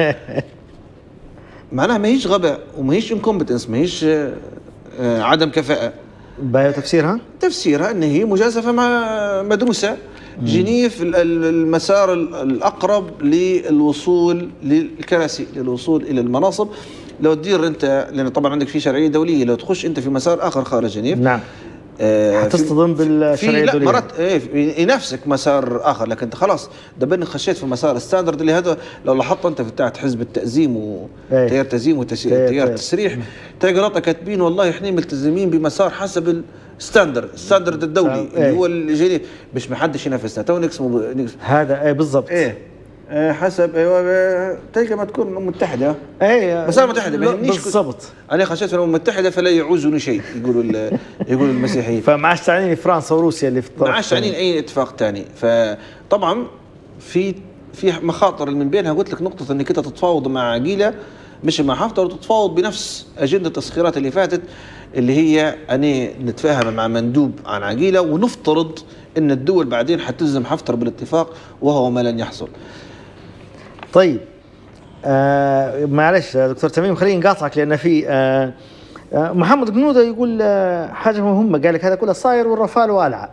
Speaker 2: معناها ما هيش غباء وما هيش انكومبتنس، ما هيش عدم كفاءه.
Speaker 1: باهي تفسيرها؟
Speaker 2: تفسيرها ان هي مجازفه مع مدروسه. جنيف المسار الاقرب للوصول للكراسي، للوصول الى المناصب. لو تدير انت، لان طبعا عندك في شرعيه دوليه، لو تخش انت في مسار اخر خارج جنيف
Speaker 1: نعم
Speaker 2: آه
Speaker 1: حتصطدم بالشرعيه الدوليه.
Speaker 2: لا مرات ايه ينافسك مسار اخر، لكن انت خلاص دبرني خشيت في مسار الستاندرد اللي هذا. لو لاحظت انت في بتاعت حزب التأزيم وتيار تأزيم وتيار تسريح، تلاقي غلطه كاتبين والله احنا ملتزمين بمسار حسب الستاندرد، الستاندرد الدولي اللي هو الجنيف، مش محدش ينافسنا تو نقسمه
Speaker 1: هذا. ايه بالضبط.
Speaker 2: ايه حسب ايوه تلقى ما تكون الامم المتحده
Speaker 1: اي
Speaker 2: مسار متحده ما يهمنيش
Speaker 1: بالضبط.
Speaker 2: انا خشيت في الامم المتحده فلا يعوزني شيء، يقولوا يقولوا المسيحيين.
Speaker 1: فما عادش تعنيني فرنسا وروسيا اللي في الطرف،
Speaker 2: ما عادش تعنيني اي اتفاق ثاني. فطبعا في في مخاطر من بينها قلت لك نقطه انك انت تتفاوض مع عقيله مش مع حفتر، وتتفاوض بنفس اجنده التسخيرات اللي فاتت اللي هي اني نتفاهم مع مندوب عن عقيله ونفترض ان الدول بعدين حتلزم حفتر بالاتفاق، وهو ما لن يحصل.
Speaker 1: طيب آه معلش دكتور تميم خليني نقاطعك، لان في آه آه محمد قنوده يقول آه حاجه مهمه، قال لك هذا كله صاير والرافال والعه.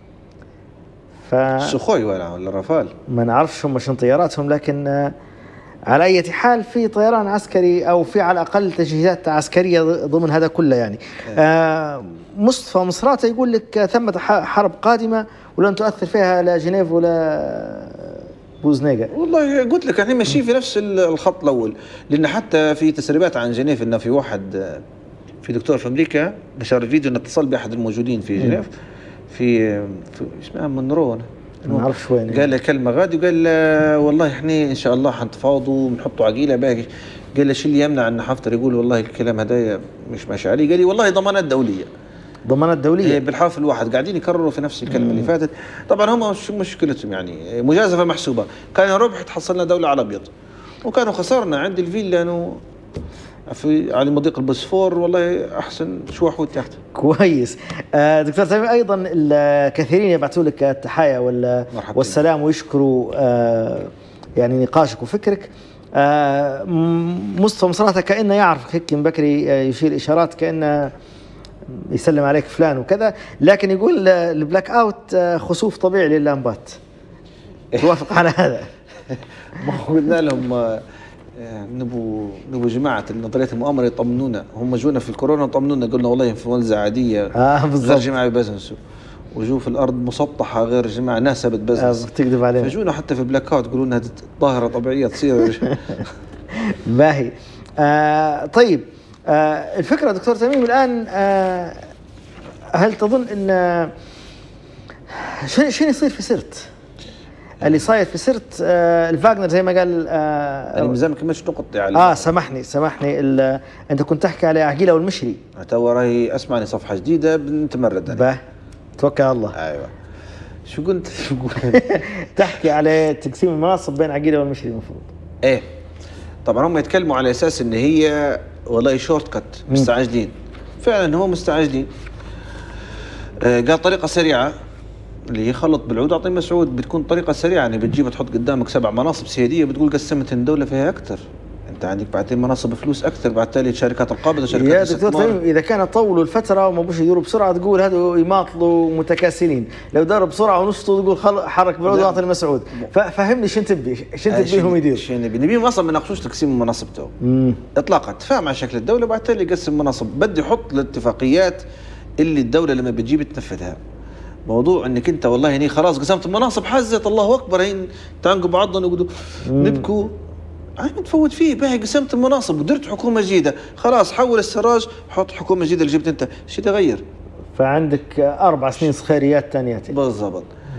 Speaker 1: ف
Speaker 2: السخوي والعه ولا الرافال
Speaker 1: ما نعرفش هم شنو طياراتهم، لكن آه على اي حال في طيران عسكري او في على الاقل تجهيزات عسكريه ضمن هذا كله يعني. آه مصطفى مصراته يقول لك ثمة حرب قادمه ولن تؤثر فيها لا جنيف ولا بوزنيقة.
Speaker 2: والله قلت لك احنا ماشيين في نفس الخط الاول، لان حتى في تسريبات عن جنيف انه في واحد في دكتور في امريكا نشر الفيديو انه اتصل باحد الموجودين في جنيف في, في اسمها منرو
Speaker 1: ما نعرفش وين،
Speaker 2: قال له كلمه غادي وقال والله احنا ان شاء الله حنتفاوضوا ونحطوا عقيله باقي. قال له شو اللي يمنع ان حفتر يقول والله الكلام هذا مش ماشي عليه؟ قال لي والله ضمانات دوليه.
Speaker 1: ضمانات دوليه
Speaker 2: إيه بالحرف الواحد قاعدين يكرروا في نفس الكلمه اللي فاتت. طبعا هم شو مشكلتهم يعني؟ مجازفه محسوبه، كان ربح تحصلنا دوله على ابيض، وكانوا خسرنا عند الفيل لانه في على مضيق البوسفور والله احسن شو حوت تحت.
Speaker 1: كويس. آه دكتور تميم، ايضا الكثيرين يبعثوا لك التحايا والسلام ويشكروا آه يعني نقاشك وفكرك. آه مصطفى مصراته كانه يعرف هيك من بكري، آه يشير اشارات كانه يسلم عليك فلان وكذا، لكن يقول البلاك اوت خسوف طبيعي لللامبات. توافق على هذا؟
Speaker 2: ما قلنا لهم نبو نبو جماعه نظريه المؤامره يطمنونا، هم جونا في الكورونا طمنونا، قلنا والله انفلونزا عاديه
Speaker 1: اه بالضبط،
Speaker 2: غير جماعه بزنسوا، وجو في الارض مسطحه غير جماعه ناسبت بزنس،
Speaker 1: آه تكذب علينا.
Speaker 2: فجونا حتى في بلاك اوت يقولوا لنا ظاهره طبيعيه تصير.
Speaker 1: باهي. آه طيب آه الفكرة دكتور تميم الآن، آه هل تظن أن شنو شنو يصير في سرت؟ اللي صاير في سرت آه الفاغنر زي ما قال آه
Speaker 2: أنا مازال ما كملتش نقطتي على
Speaker 1: اه سامحني سامحني أنت كنت تحكي على عقيلة والمشري.
Speaker 2: تو راهي أسمعني صفحة جديدة بنتمرد عليها.
Speaker 1: باه توكل على الله.
Speaker 2: أيوه شو قلت؟ شو قلت؟
Speaker 1: تحكي على تقسيم المناصب بين عقيلة والمشري المفروض.
Speaker 2: إيه طبعا هم يتكلموا على أساس إن هي والله شورت كت مستعجلين، فعلا هو مستعجلين. آه قال طريقة سريعة اللي هي خلط بالعود أعطي مسعود، بتكون طريقة سريعة يعني بتجيب تحط قدامك سبع مناصب سيادية بتقول قسمت الدولة فيها أكثر، أنت عندك بعدين مناصب فلوس أكثر، بعد شركات القابضة شركات
Speaker 1: يا دكتور تميم إذا كانوا طولوا الفترة وما بوش يدوروا بسرعة تقول هذو يماطلوا متكاسلين، لو داروا بسرعة ونشطوا تقول خل حرك بالعود أعطي المسعود. ففهمني شنو تبي؟ شنو تبيهم يديروا؟
Speaker 2: شنو نبي؟ نبيهم أصلا ما ناقشوش تقسيم المناصب تو إطلاقا، تفاهم على شكل الدولة بعد تالي يقسم مناصب، بدي يحط الاتفاقيات اللي الدولة لما بتجيب تنفذها. موضوع انك انت والله هني خلاص قسمت المناصب حزت الله اكبر هين تانقوا بعضنا نقعدوا نبكوا، عم تفوت فيه باهي قسمت المناصب ودرت حكومه جديده خلاص حول السراج حط حكومه جديده اللي جبت انت شو تغير،
Speaker 1: فعندك اربع سنين صخيريات ثانيات
Speaker 2: بالضبط.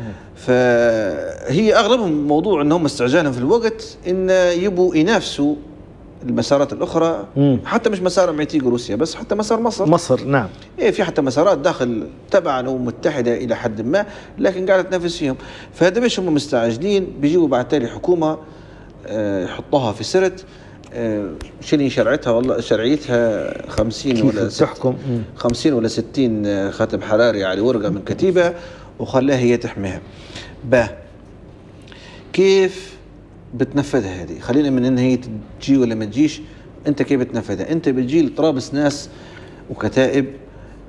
Speaker 2: فهي اغلبهم موضوع انهم استعجالهم في الوقت ان يبوا ينافسوا المسارات الاخرى. مم. حتى مش مسار معتيق روسيا بس، حتى مسار مصر
Speaker 1: مصر نعم
Speaker 2: ايه في حتى مسارات داخل تبعا ومتحده الى حد ما، لكن قاعده تنافس فيهم. فهذا ليش هم مستعجلين؟ بيجيبوا بعد تالي حكومه آه يحطوها في سرت آه شنو شرعتها والله شرعيتها خمسين ولا
Speaker 1: تحكم
Speaker 2: خمسين ولا ستين ختم حراري على ورقه من كتيبه وخلاها هي تحميها. با كيف بتنفذها هذه؟ خلينا من ان هي تجي ولا ما تجيش، انت كيف بتنفذها؟ انت بتجي لطرابلس ناس وكتائب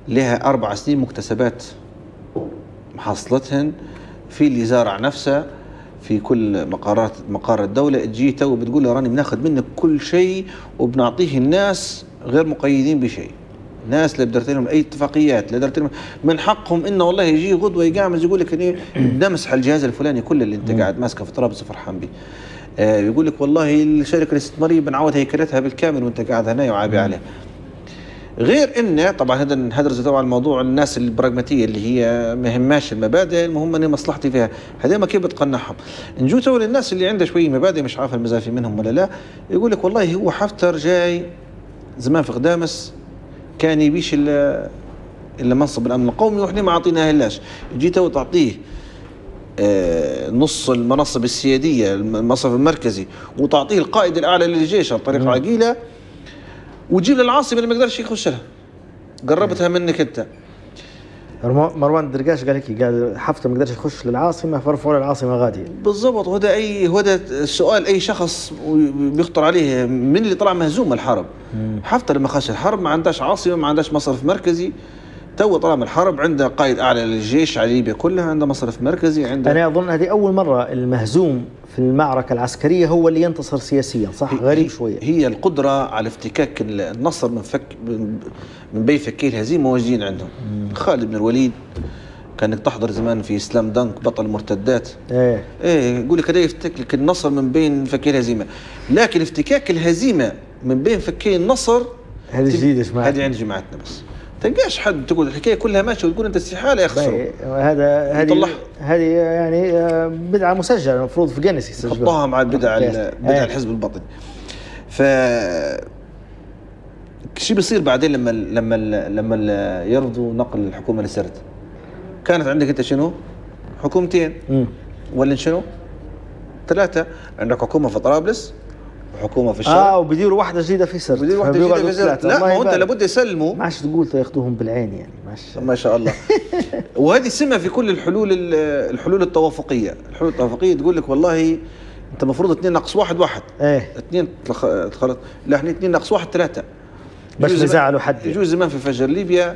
Speaker 2: لها أربع سنين مكتسبات محصلتهن، في اللي زارع نفسه في كل مقارات مقار الدولة، تجي تو بتقول له راني بناخذ منك كل شيء وبنعطيه الناس غير مقيدين بشيء. ناس اللي بدرت لهم اي اتفاقيات، اللي درت لهم من حقهم انه والله يجي غدوه يقامز يقول لك اني بنمسح الجهاز الفلاني كله اللي انت قاعد ماسكه في طرابلس فرحان به. آه يقول لك والله الشركه الاستثماريه بنعود هيكلتها بالكامل وانت قاعد هنا وعابي عليه. غير انه طبعا هذا ندرج طبعا موضوع الناس البراغماتيه اللي هي ما يهماش المبادئ، المهم اني مصلحتي فيها، هذا ما كيف بتقنعهم. نجو تو للناس اللي عندها شويه مبادئ مش عارفه المزافي منهم ولا لا، يقول لك والله هو حفتر جاي زمان في قدامس كان يبيش الا الا منصب الامن القومي واحنا ما اعطيناه لاش، جيت تو تعطيه آه نص المناصب السياديه المنصب المركزي وتعطيه القائد الاعلى للجيش عن طريق عقيله، وتجيب للعاصمه اللي ما يقدرش يخش لها، قربتها منك انت.
Speaker 1: مروان الدرقاش قال هيك، قال حفتر ما يقدرش يخش للعاصمه فرفعوا للعاصمه غادي.
Speaker 2: بالضبط، وهذا اي وهذا السؤال اي شخص بيخطر عليه من اللي طلع مهزوم الحرب. مم. حفتر لما خش الحرب ما عندهاش عاصمه، ما عندهاش مصرف مركزي، تو طلع من الحرب عنده قائد اعلى للجيش على ليبيا كلها، عنده مصرف مركزي، عنده.
Speaker 1: انا اظن هذه اول مره المهزوم في المعركه العسكريه هو اللي ينتصر سياسيا، صح؟ غريب شويه.
Speaker 2: هي القدره على افتكاك النصر من فك من بين فكي الهزيمه موجودين عندهم. مم. خالد بن الوليد كانك تحضر زمان في اسلام دانك بطل المرتدات. ايه ايه يقول لك هذا يفتك لك النصر من بين فكي الهزيمه، لكن افتكاك الهزيمه من بين فكي النصر
Speaker 1: هذه جديده جماعتنا،
Speaker 2: هذه عند جماعتنا بس. تلقاش حد تقول الحكايه كلها ماشيه وتقول انت استحاله يخسروا.
Speaker 1: هذا هذه هذه يعني بدعه مسجله المفروض في جنس يسجلوها،
Speaker 2: حطوها مع البدع بدع الحزب الباطني. ف شو بيصير بعدين لما لما لما يرفضوا نقل الحكومه لسرت؟ كانت عندك انت شنو؟ حكومتين. م. ولا شنو؟ ثلاثه، عندك حكومه في طرابلس وحكومه في الشرق،
Speaker 1: اه وبيديروا واحده جديده في سرت،
Speaker 2: بيديروا واحده جديده في سرت. لا ما هو انت لابد يسلموا،
Speaker 1: ما عادش تقول ياخذوهم بالعين يعني. ماشي
Speaker 2: ما شاء الله. وهذه سمه في كل الحلول الحلول التوافقيه، الحلول التوافقيه تقول لك والله انت المفروض اثنين ناقص واحد واحد،
Speaker 1: ايه
Speaker 2: اثنين تخلط، لا احنا اثنين ناقص واحد ثلاثه،
Speaker 1: بس يزعلوا حد.
Speaker 2: يجوز زمان في فجر ليبيا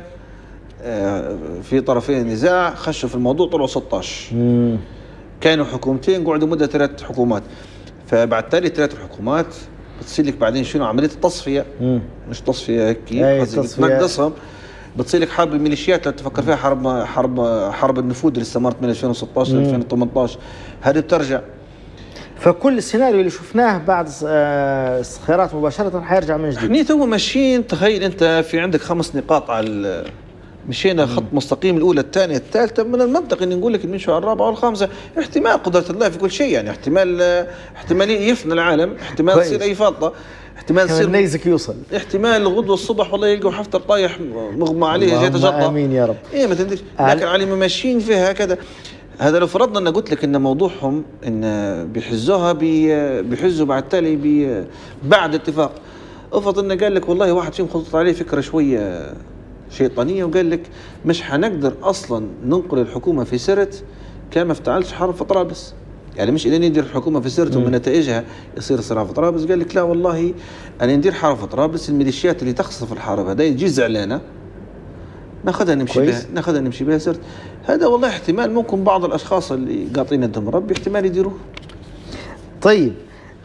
Speaker 2: في طرفين النزاع خشوا في الموضوع طلعوا ستة عشر. مم. كانوا حكومتين قعدوا مده ثلاث حكومات، فبعد تالي ثلاث حكومات بتصير لك بعدين شنو عمليه التصفيه. مم. مش تصفيه هيك تنقصهم، بتصير لك حرب الميليشيات. لو تفكر فيها حرب حرب حرب النفوذ اللي استمرت من ألفين وستة عشر ل ألفين وثمانية عشر هذه بترجع.
Speaker 1: فكل السيناريو اللي شفناه بعد الخيارات مباشره حيرجع من جديد.
Speaker 2: احنا تو ماشيين، تخيل انت في عندك خمس نقاط على مشينا خط مستقيم، الاولى الثانيه الثالثه، من المنطقي ان نقول لك نمشي على الرابعه والخامسه. احتمال قدره الله في كل شيء يعني، احتمال احتمال يفنى العالم، احتمال تصير اي فلطه، احتمال
Speaker 1: يصير نيزك يوصل،
Speaker 2: احتمال غدوه الصبح والله يلقوا حفتر طايح مغمى عليه جاي يتجطى.
Speaker 1: امين يا رب.
Speaker 2: ايه ما تدريش، لكن علي ماشيين فيها هكذا. هذا لو فرضنا ان قلت لك ان موضوعهم ان بيحزوها بي بيحزوا بعد تالي بي بعد اتفاق، افرض انه قال لك والله واحد فيهم خطط عليه فكره شويه شيطانيه وقال لك مش حنقدر اصلا ننقل الحكومه في سرت كما افتعلش حرب في طرابلس، يعني مش الين ندير الحكومه في سرت ومن نتائجها يصير صراع في طرابلس. قال لك لا والله انا ندير حرب في طرابلس، الميليشيات اللي تخصف الحرب هذا تجي زعلانه ناخذها نمشي بها ناخذها نمشي بها سرت. هذا والله احتمال ممكن بعض الاشخاص اللي قاطين يدهم ربي احتمال يديروه.
Speaker 1: طيب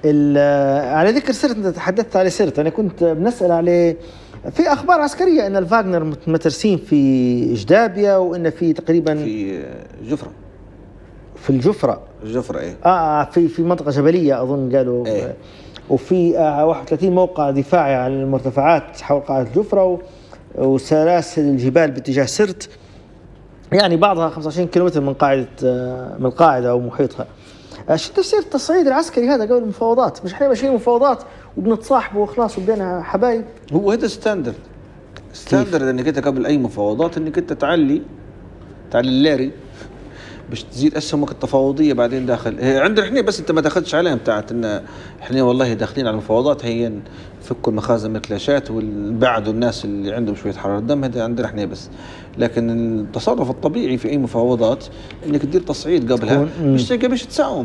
Speaker 1: على ذكر سرت، انت تحدثت على سرت، انا كنت بنسال عليه في اخبار عسكريه ان الفاغنر متمترسين في جدابيا، وان في تقريبا
Speaker 2: في جفره
Speaker 1: في الجفره
Speaker 2: الجفره ايه
Speaker 1: اه في في منطقه جبليه اظن قالوا
Speaker 2: ايه.
Speaker 1: وفي آه واحد وثلاثين موقع دفاعي على المرتفعات حول قاعده الجفره، وسلاسل الجبال باتجاه سرت، يعني بعضها خمسة وعشرين كيلومتر من قاعده آه من القاعده او محيطها. شو تفسير التصعيد العسكري هذا قبل المفاوضات؟ مش احنا ماشيين مفاوضات وبنتصاحبوا وخلاص وبدينا حبايب؟
Speaker 2: هو هذا ستاندرد ستاندرد انك انت قبل اي مفاوضات انك انت تعلي تعلي اللاري باش تزيد اسهمك التفاوضيه بعدين داخل. عندنا احنا بس انت ما دخلتش عليها بتاعت ان احنا والله داخلين على المفاوضات هي نفكوا المخازن من الكلاشات ونبعدوا الناس اللي عندهم شويه حراره دم، هذا عندنا احنا بس. لكن التصرف الطبيعي في اي مفاوضات انك تدير تصعيد قبلها باش تلقى باش تساوم.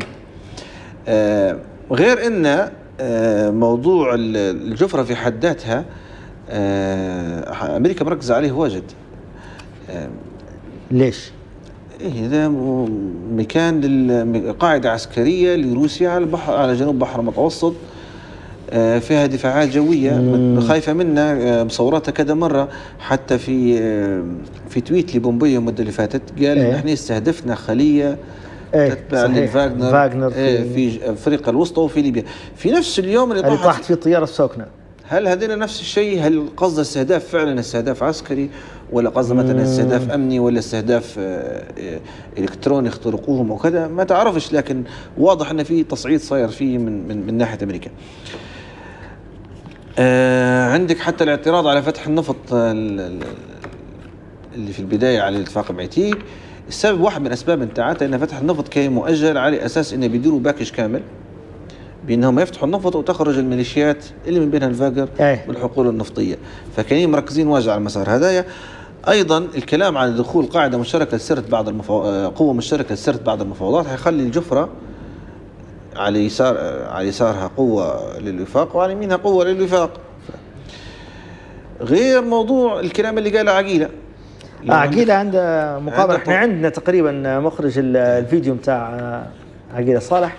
Speaker 2: آه غير ان آه موضوع الجفره في حد ذاتها آه امريكا مركزه عليه واجد.
Speaker 1: ليش؟
Speaker 2: إيه هذا مكان قاعدة عسكرية لروسيا على البحر، على جنوب البحر المتوسط، فيها دفاعات جوية خايفة منا، مصوراتها كذا مرة، حتى في في تويت لبومبيو المدة اللي فاتت قال إيه؟ احنا استهدفنا خلية
Speaker 1: إيه
Speaker 2: تتبع للفاغنر
Speaker 1: فاغنر
Speaker 2: إيه في افريقيا الوسطى وفي ليبيا في نفس اليوم اللي,
Speaker 1: اللي طاحت فيه الطيارة الساخنة.
Speaker 2: هل هذين نفس الشيء؟ هل قصد استهداف فعلا استهداف عسكري، ولا قصد مثلا استهداف امني، ولا استهداف الكتروني يخترقوهم وكذا؟ ما تعرفش، لكن واضح ان في تصعيد صاير فيه من من, من ناحيه امريكا. آه عندك حتى الاعتراض على فتح النفط اللي في البدايه على الاتفاق معتيق. السبب واحد من اسباب انتعاته ان فتح النفط كان مؤجل على اساس انه بيديروا باكج كامل بانهم يفتحوا النفط وتخرج الميليشيات اللي من بينها الفاجر بالحقول النفطيه، فكانوا مركزين واجد على المسار هذايا. ايضا الكلام عن دخول قاعده مشتركه لسرد بعض المفو... قوه مشتركه لسرد بعض المفاوضات حيخلي الجفره على يسار على يسارها قوه للوفاق وعلى يمينها قوه للوفاق. غير موضوع الكلام اللي قاله عقيله.
Speaker 1: عقيله عنده مقابله، احنا عندنا تقريبا مخرج الفيديو بتاع عقيله صالح.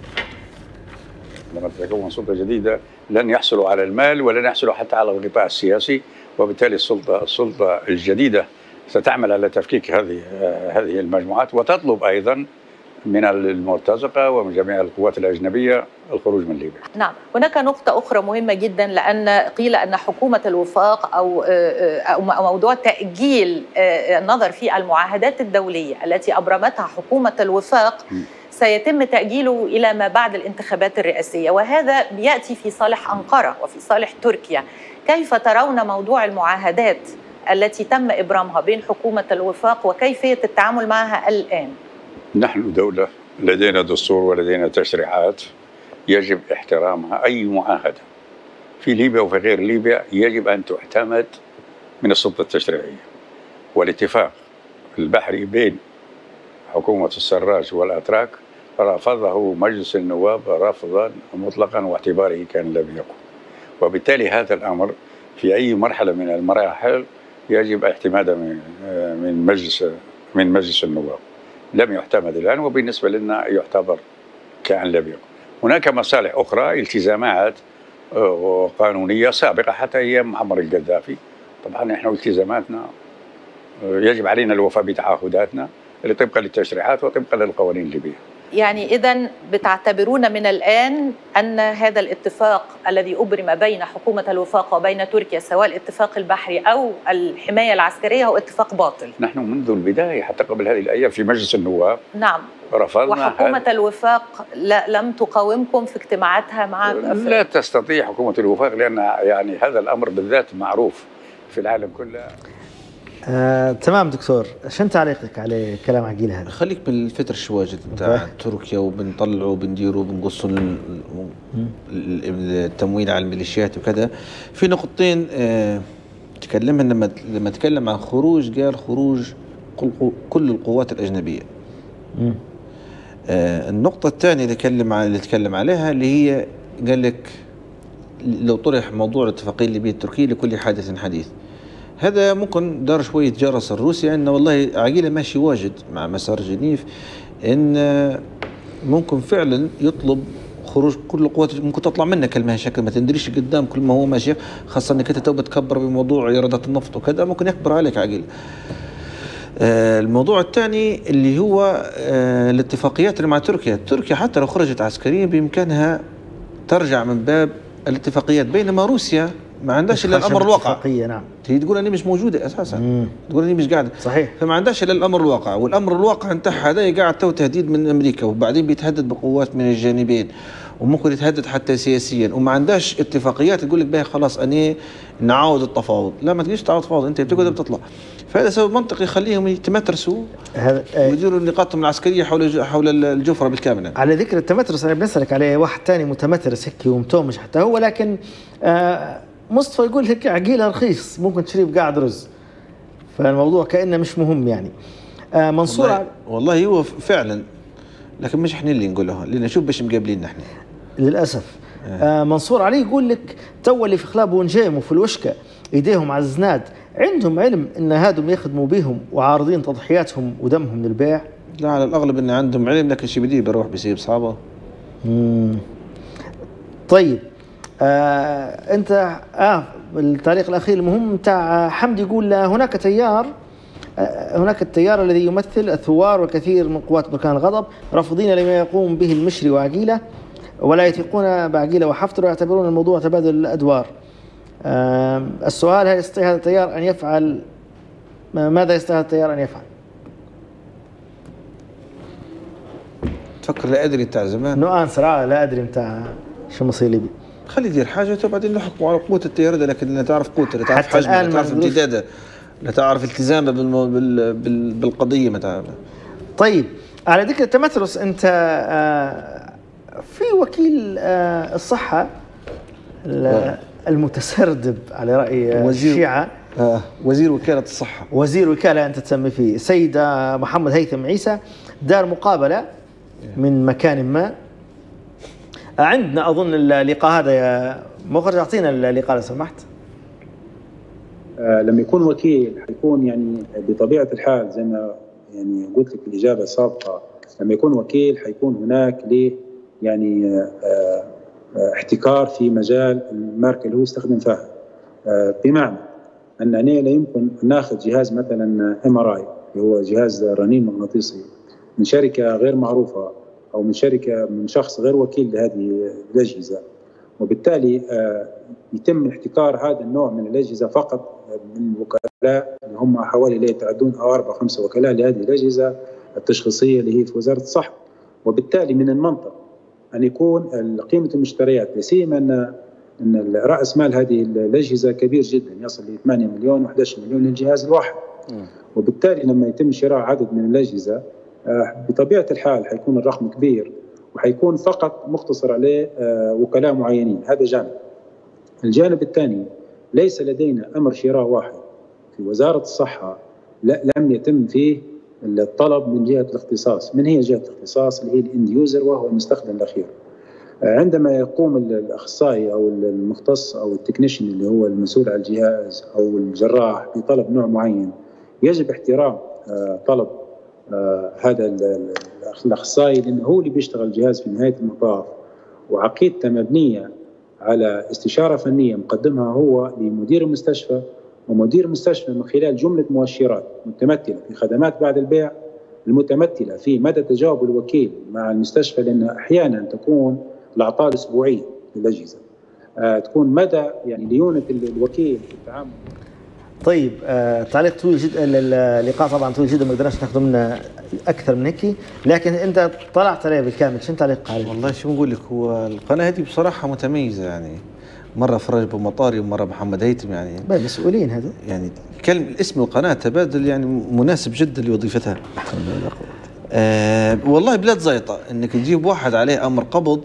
Speaker 3: لما تتكون سلطة جديدة لن يحصلوا على المال ولن يحصلوا حتى على الغطاء السياسي، وبالتالي السلطة السلطة الجديدة ستعمل على تفكيك هذه هذه المجموعات، وتطلب أيضا من المرتزقة ومن جميع القوات الأجنبية الخروج من ليبيا.
Speaker 4: نعم، هناك نقطة أخرى مهمة جدا، لأن قيل أن حكومة الوفاق أو أو موضوع تأجيل النظر في المعاهدات الدولية التي أبرمتها حكومة الوفاق م. سيتم تأجيله إلى ما بعد الانتخابات الرئاسية، وهذا بيأتي في صالح أنقرة وفي صالح تركيا. كيف ترون موضوع المعاهدات التي تم إبرامها بين حكومة الوفاق وكيفية التعامل معها الآن؟
Speaker 3: نحن دولة لدينا دستور ولدينا تشريعات يجب احترامها. أي معاهدة في ليبيا وفي غير ليبيا يجب أن تعتمد من السلطة التشريعية. والاتفاق البحري بين حكومة السراج والأتراك رفضه مجلس النواب رفضا مطلقا واعتباره كان لم يكن، وبالتالي هذا الأمر في أي مرحلة من المراحل يجب اعتماده من من مجلس من مجلس النواب. لم يعتمد الآن، وبالنسبة لنا يعتبر كأن لم يكن. هناك مصالح أخرى، التزامات قانونية سابقة حتى أيام معمر القذافي. طبعا نحن التزاماتنا يجب علينا الوفاء بتعهداتنا اللي طبقا للتشريعات وطبقا للقوانين الليبية.
Speaker 4: يعني إذن بتعتبرون من الآن أن هذا الاتفاق الذي أبرم بين حكومة الوفاق وبين تركيا، سواء الاتفاق البحري أو الحماية العسكرية، هو اتفاق باطل؟
Speaker 3: نحن منذ البداية حتى قبل هذه الأيام في مجلس النواب
Speaker 4: نعم
Speaker 3: رفضنا.
Speaker 4: وحكومة الوفاق لا لم تقاومكم في اجتماعاتها مع
Speaker 3: لا تستطيع حكومة الوفاق، لأن يعني هذا الأمر بالذات معروف في العالم كله.
Speaker 1: آه، تمام دكتور، شن تعليقك على كلام عقيله هذا؟
Speaker 2: خليك بالفتر الشواجد بتاع تركيا، وبنطلعوا وبنديروا وبنقصوا التمويل على الميليشيات وكذا. في نقطتين آه تكلمنا لما لما تكلم عن خروج، قال خروج كل القوات الأجنبية. آه النقطة الثانية اللي تكلم اللي تكلم عليها اللي هي قال لك لو طرح موضوع الاتفاقية الليبية التركية لكل حادث حديث. هذا ممكن دار شوية جرس الروسيا أنه والله عقيلة ماشي واجد مع مسار جنيف، إن ممكن فعلا يطلب خروج كل القوات. ممكن تطلع منك كلمة شكل ما تندريش قدام كل ما هو ماشي، خاصة أنك أنت تو بتكبر بموضوع إيرادات النفط وكذا، ممكن يكبر عليك عقيلة. آه الموضوع الثاني اللي هو آه الاتفاقيات اللي مع تركيا. تركيا حتى لو خرجت عسكريا بإمكانها ترجع من باب الاتفاقيات، بينما روسيا ما عندهاش الا الامر الواقع.
Speaker 1: نعم.
Speaker 2: هي تقول اني مش موجوده اساسا، مم. تقول اني مش قاعده.
Speaker 1: صحيح.
Speaker 2: فما عندهاش الا الامر الواقع، والامر الواقع انتهى هذا قاعد تو تهديد من امريكا، وبعدين بيتهدد بقوات من الجانبين، وممكن يتهدد حتى سياسيا، وما عندهاش اتفاقيات تقول لك بها خلاص اني نعاود التفاوض. لا، ما تجيش تعاود تفاوض، انت بتقعد بتطلع. فهذا سبب منطقي يخليهم يتمترسوا ويديروا نقاطهم العسكريه حول حول الجفره بالكامل.
Speaker 1: على ذكر التمترس، انا بنسالك عليه واحد ثاني متمترس هيك ومتومش حتى هو، لكن آه مصطفى يقول هيك عقيله رخيص ممكن تشتريه بقاعد رز، فالموضوع كانه مش مهم يعني. آه منصور
Speaker 2: والله, والله هو فعلا، لكن مش احنا اللي نقولها، لان نشوف باش مقابلين نحن
Speaker 1: للاسف. آه. آه منصور علي يقول لك تو اللي في خلاب ونجيم وفي الوشكه ايديهم على الزناد عندهم علم ان هادم يخدموا بهم وعارضين تضحياتهم ودمهم للبيع؟
Speaker 2: لا، على الاغلب ان عندهم علم، لكن شي بدي بروح بيسيب اصحابه.
Speaker 1: امم طيب آه انت اه التعليق الاخير المهم بتاع حمد يقول هناك تيار آه هناك التيار الذي يمثل الثوار وكثير من قوات بركان الغضب رافضين لما يقوم به المشري وعقيله، ولا يثقون بعقيله وحفتر ويعتبرون الموضوع تبادل الادوار. آه السؤال: هل يستطيع هذا التيار ان يفعل ماذا يستطيع هذا التيار ان يفعل؟
Speaker 2: تفكر لا ادري بتاع زمان.
Speaker 1: نو انسر لا ادري بتاع شو مصير ليبي.
Speaker 2: خلي يدير حاجته وبعدين نحكموا على قوة التيار ده، لكن لا تعرف قوته، لا تعرف حجمه، لا تعرف امتداده، لا تعرف التزامه بالمو... بال... بال... بالقضيه مثلا.
Speaker 1: طيب على ذكر التمترس، انت آه في وكيل آه الصحه المتسردب على راي
Speaker 2: وزير
Speaker 1: الشيعه،
Speaker 2: آه وزير وكاله الصحه،
Speaker 1: وزير وكاله انت تسمي فيه، سيد محمد هيثم عيسى، دار مقابله من مكان ما. عندنا اظن اللقاء هذا يا مخرج، اعطينا اللقاء لو سمحت.
Speaker 5: آه لما يكون وكيل حيكون يعني بطبيعه الحال زي ما يعني قلت لك في الاجابه السابقه، لما يكون وكيل حيكون هناك له يعني آه آه احتكار في مجال الماركه اللي هو يستخدم فيها. آه بمعنى ان انا لا يمكن ناخذ جهاز مثلا ام ار اي اللي هو جهاز رنين مغناطيسي من شركه غير معروفه او من شركه من شخص غير وكيل لهذه الاجهزه، وبالتالي يتم احتكار هذا النوع من الاجهزه فقط من الوكلاء اللي هم حوالي لا يتعدون او اربع خمسه وكلاء لهذه الاجهزه التشخيصيه اللي هي في وزاره الصحه. وبالتالي من المنطق ان يكون قيمه المشتريات، لا سيما ان ان راس مال هذه الاجهزه كبير جدا يصل ل ثمانية مليون و احد عشر مليون للجهاز الواحد. وبالتالي لما يتم شراء عدد من الاجهزه بطبيعه الحال حيكون الرقم كبير وحيكون فقط مختصر عليه وكلاء معينين. هذا جانب. الجانب الثاني، ليس لدينا امر شراء واحد في وزاره الصحه لا لم يتم فيه الطلب من جهه الاختصاص. من هي جهه الاختصاص؟ اللي هي الاند يوزر وهو المستخدم الاخير. عندما يقوم الاخصائي او المختص او التكنيشن اللي هو المسؤول عن الجهاز او الجراح بطلب نوع معين، يجب احترام طلب آه هذا الاخصائي، لانه هو اللي بيشتغل الجهاز في نهايه المطاف، وعقيدته مبنيه على استشاره فنيه مقدمها هو لمدير المستشفى، ومدير المستشفى من خلال جمله مؤشرات متمثله في خدمات بعد البيع، المتمثله في مدى تجاوب الوكيل مع المستشفى، لان احيانا تكون الاعطال اسبوعيه للاجهزه، آه تكون مدى يعني ليونه الوكيل في التعامل.
Speaker 1: طيب آه، تعليق طويل جدا، اللقاء طبعا طويل جدا ما قدرناش ناخذ منه اكثر من هيك، لكن انت طلعت عليه بالكامل، شو تعليق عليه؟
Speaker 2: والله شو نقول لك، هو القناه هذه بصراحه متميزه، يعني مره فرج بمطاري ومره محمد هيثم، يعني
Speaker 1: مسؤولين هذا،
Speaker 2: يعني كلمه اسم القناه تبادل يعني مناسب جدا لوظيفتها. آه والله بلاد زيطه انك تجيب واحد عليه امر قبض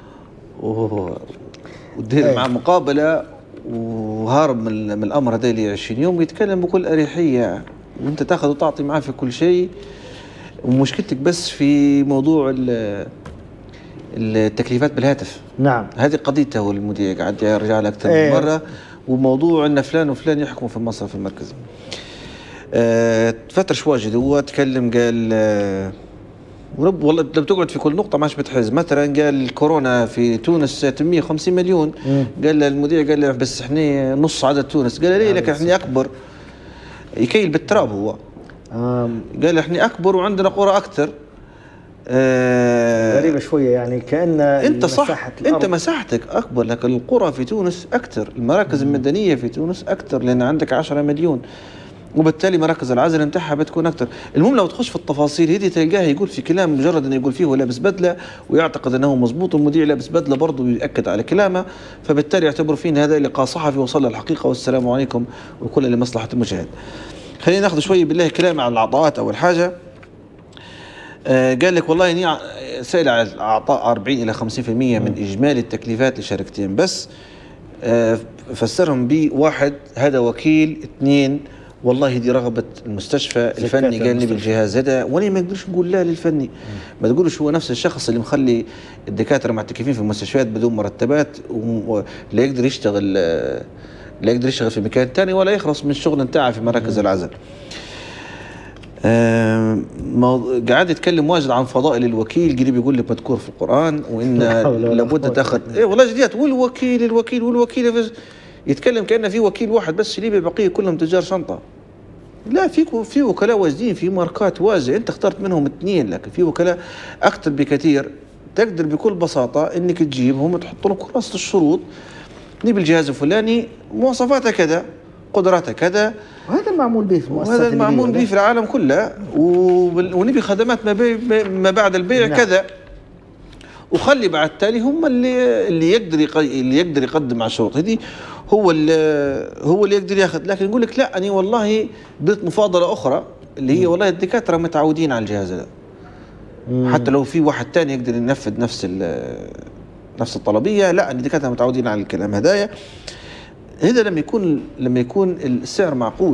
Speaker 2: وتدير معه مقابله وهارب من الامر هذا لي عشرين يوم، يتكلم بكل اريحيه وانت تاخذ وتعطي معاه في كل شيء، ومشكلتك بس في موضوع التكليفات بالهاتف.
Speaker 1: نعم،
Speaker 2: هذه قضيته، هو المذيع قاعد يرجع لها اكثر من
Speaker 1: ايه.
Speaker 2: مره، وموضوع ان فلان وفلان يحكموا في المصرف المركزي. أه فتره شواجد هو تكلم قال أه ورب والله لو بتقعد في كل نقطه ماش بتحز. مثلا قال الكورونا في تونس ثمانمئة وخمسين مليون، مم. قال المذيع قال له بس احنا نص عدد تونس، قال ليه لك احنا اكبر، يكيل بالتراب هو. آم. قال احنا اكبر وعندنا قرى اكثر.
Speaker 1: آه غريبه شويه، يعني كأن
Speaker 2: انت صح، انت مساحتك اكبر لكن القرى في تونس اكثر، المراكز مم. المدنيه في تونس اكثر لان عندك عشرة مليون، وبالتالي مراكز العزل نتاعها بتكون اكثر. المهم لو تخش في التفاصيل هذه تلقاه يقول في كلام مجرد انه يقول فيه هو لابس بدله ويعتقد انه مضبوط، والمذيع لابس بدله برضه ويأكد على كلامه، فبالتالي يعتبر فينا هذا لقاء صحفي وصل الحقيقه. والسلام عليكم وكل لمصلحه المشاهد. خلينا ناخذ شويه بالله كلام عن العطاءات. اول حاجه آه قال لك والله اني سائل على اعطاء أربعين الى خمسين بالمئة من اجمالي التكليفات لشركتين بس، آه فسرهم بواحد هذا وكيل، اثنين والله دي رغبه المستشفى، الفني قال لي بالجهاز هذا، وانا ما نقدرش نقول لا للفني، ما تقولش هو نفس الشخص اللي مخلي الدكاتره معتكفين في المستشفيات بدون مرتبات ولا يقدر يشتغل لا يقدر يشتغل في مكان ثاني ولا يخلص من الشغل نتاعه في مراكز العزل. آه قاعد يتكلم واجد عن فضائل الوكيل، قريب يقول لي مذكور في القرآن وإن لابد تاخذ إيه والله جديات، والوكيل الوكيل والوكيل يتكلم كأنه في وكيل واحد بس في ليبيا، البقية كلهم تجار شنطة. لا، في في وكلاء واجدين، في ماركات واجدة، أنت اخترت منهم اثنين، لكن في وكلاء أكثر بكثير. تقدر بكل بساطة إنك تجيبهم وتحط لهم خلاصة الشروط، نبي الجهاز الفلاني مواصفاته كذا، قدراته كذا،
Speaker 1: وهذا المعمول به في المؤسسات،
Speaker 2: وهذا المعمول به في العالم كله، ونبي خدمات ما, ما بعد البيع نعم. كذا، وخلي بعد التالي هم اللي اللي يقدر يق... اللي يقدر يقدم على الشروط هذه، هو اللي هو اللي يقدر ياخذ. لكن يقول لك لا، أنا والله بدت مفاضلة أخرى اللي هي والله الدكاترة متعودين على الجهاز هذا، حتى لو في واحد ثاني يقدر ينفذ نفس نفس الطلبية، لا الدكاترة متعودين على الكلام هدايا. هذا لما يكون لما يكون السعر معقول.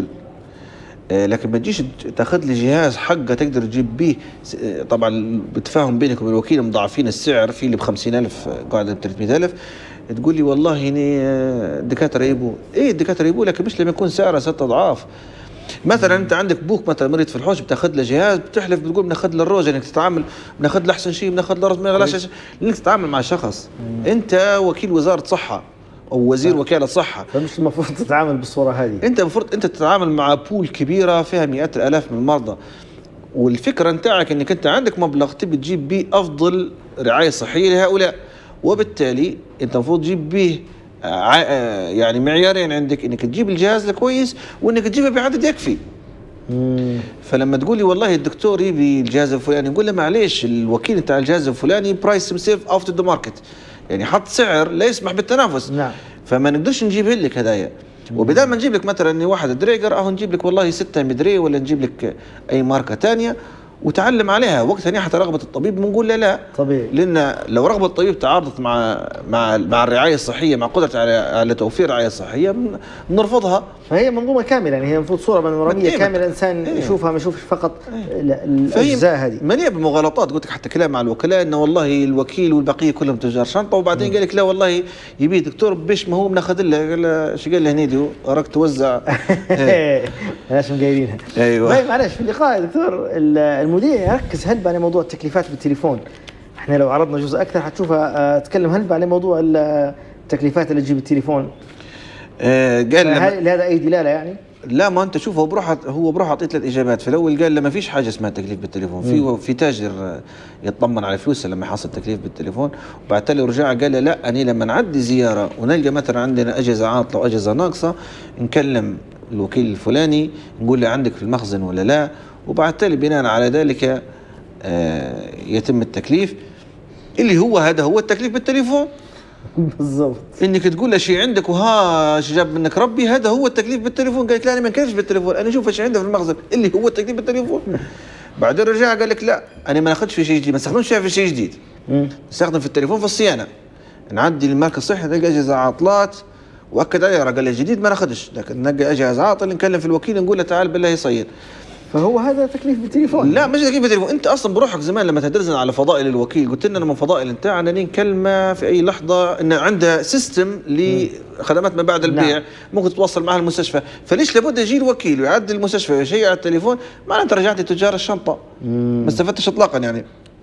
Speaker 2: آه لكن ما تجيش تاخذ لي جهاز حقه تقدر تجيب به، آه طبعا بتفاهم بينك وبين الوكيل مضاعفين السعر، في اللي ب خمسين ألف قاعده ب ثلاثمئة ألف، تقول لي والله هني الدكاتره يبوا ايه الدكاتره يبوا، لكن مش لما يكون سعره ست اضعاف. مثلا انت عندك بوك مثلا مريض في الحوش بتاخذ له جهاز، بتحلف بتقول بناخذ له الروج، انك تتعامل بناخذ له احسن شيء، بناخذ له ما يغلاش، انك تتعامل مع شخص. مم. انت وكيل وزاره صحه او وزير آه. وكاله صحه،
Speaker 1: فمش المفروض تتعامل بالصوره هذه.
Speaker 2: انت المفروض انت تتعامل مع بول كبيره فيها مئات الالاف من المرضى، والفكره نتاعك انك انت عندك مبلغ تبي تجيب به افضل رعايه صحيه لهؤلاء، وبالتالي انت المفروض تجيب به يعني معيارين عندك، انك تجيب الجهاز الكويس وانك تجيبه بعدد يكفي. مم. فلما تقول لي والله الدكتور يبي الجهاز الفلاني، نقول له معليش الوكيل بتاع الجهاز الفلاني برايس سيف اوت ذا ماركت، يعني حط سعر لا يسمح بالتنافس. نعم. فما نقدرش نجيب لك هدايا، وبدال ما نجيب لك مثلا واحد دريجر اهو نجيب لك والله ستة مدري، ولا نجيب لك اي ماركه ثانيه وتعلم عليها. وقتها حتى رغبه الطبيب بنقول لا لا
Speaker 1: طبيعي،
Speaker 2: لان لو رغبه الطبيب تعارضت مع مع مع الرعايه الصحيه، مع قدرته على على توفير رعايه صحيه، بنرفضها.
Speaker 1: فهي منظومه كامله، يعني هي المفروض صوره بانوراميه كامله الانسان إيه؟ يشوفها، ما يشوفش فقط إيه؟ الاجزاء هذه
Speaker 2: مليئه بالمغالطات. قلت لك حتى كلام مع الوكلاء انه والله الوكيل والبقيه كلهم تجار شنطه، وبعدين قال لك لا والله يبي دكتور بش ما هو بناخذ له، قال له ايش قال له هنيدي راك توزع
Speaker 1: ليش مقايلينها.
Speaker 2: ايوه
Speaker 1: طيب معلش في اللقاء دكتور المدير يركز هلبة على موضوع التكليفات بالتليفون. احنا لو عرضنا جزء اكثر حتشوفها تكلم هلبة على موضوع التكليفات اللي تجيب التليفون.
Speaker 2: آه قال
Speaker 1: هل هذا اي دلاله يعني؟
Speaker 2: لا، ما انت شوف هو بروح هو بروح اعطيت ثلاث اجابات. في الاول قال ما فيش حاجه اسمها تكليف بالتليفون، في في تاجر يطمن على فلوسه لما يحصل تكليف بالتليفون. وبعد تالي رجع قال لا، انا لما نعدي زياره ونلقى مثلا عندنا اجهزه عاطله واجهزه ناقصه، نكلم الوكيل الفلاني نقول له عندك في المخزن ولا لا، وبعد تالي بناء على ذلك آه يتم التكليف، اللي هو هذا هو التكليف بالتليفون
Speaker 1: بالضبط.
Speaker 2: انك تقول له شيء عندك وها جاب منك ربي، هذا هو التكليف بالتليفون. قال لك لا انا ما نكلفش بالتليفون، انا اشوف ايش عنده في المخزن، اللي هو التكليف بالتليفون. بعدين رجع قال لك لا انا ما ناخذش في شيء جديد، ما نستخدمش في شيء جديد، نستخدم في التليفون في الصيانه، نعدي الماركه الصحي نلقى اجهزه عاطلات واكد عليها، قال لي الجديد ما ناخذش، لكن نلقى اجهزه عاطل نكلم في الوكيل نقول له تعال بالله يصين.
Speaker 1: فهو هذا تكليف بالتليفون؟
Speaker 2: لا مش تكليف بالتليفون. انت اصلا بروحك زمان لما تدرسنا على فضائل الوكيل قلت لنا من فضائل نتاعنا ان كلمه في اي لحظه ان عنده سيستم لخدمات ما بعد البيع. نعم. ممكن تتواصل مع المستشفى، فليش لابد يجي الوكيل ويعدي المستشفى ويشيء على التليفون؟ معناته انت رجعت لتجار الشنطه، ما استفدتش اطلاقا يعني.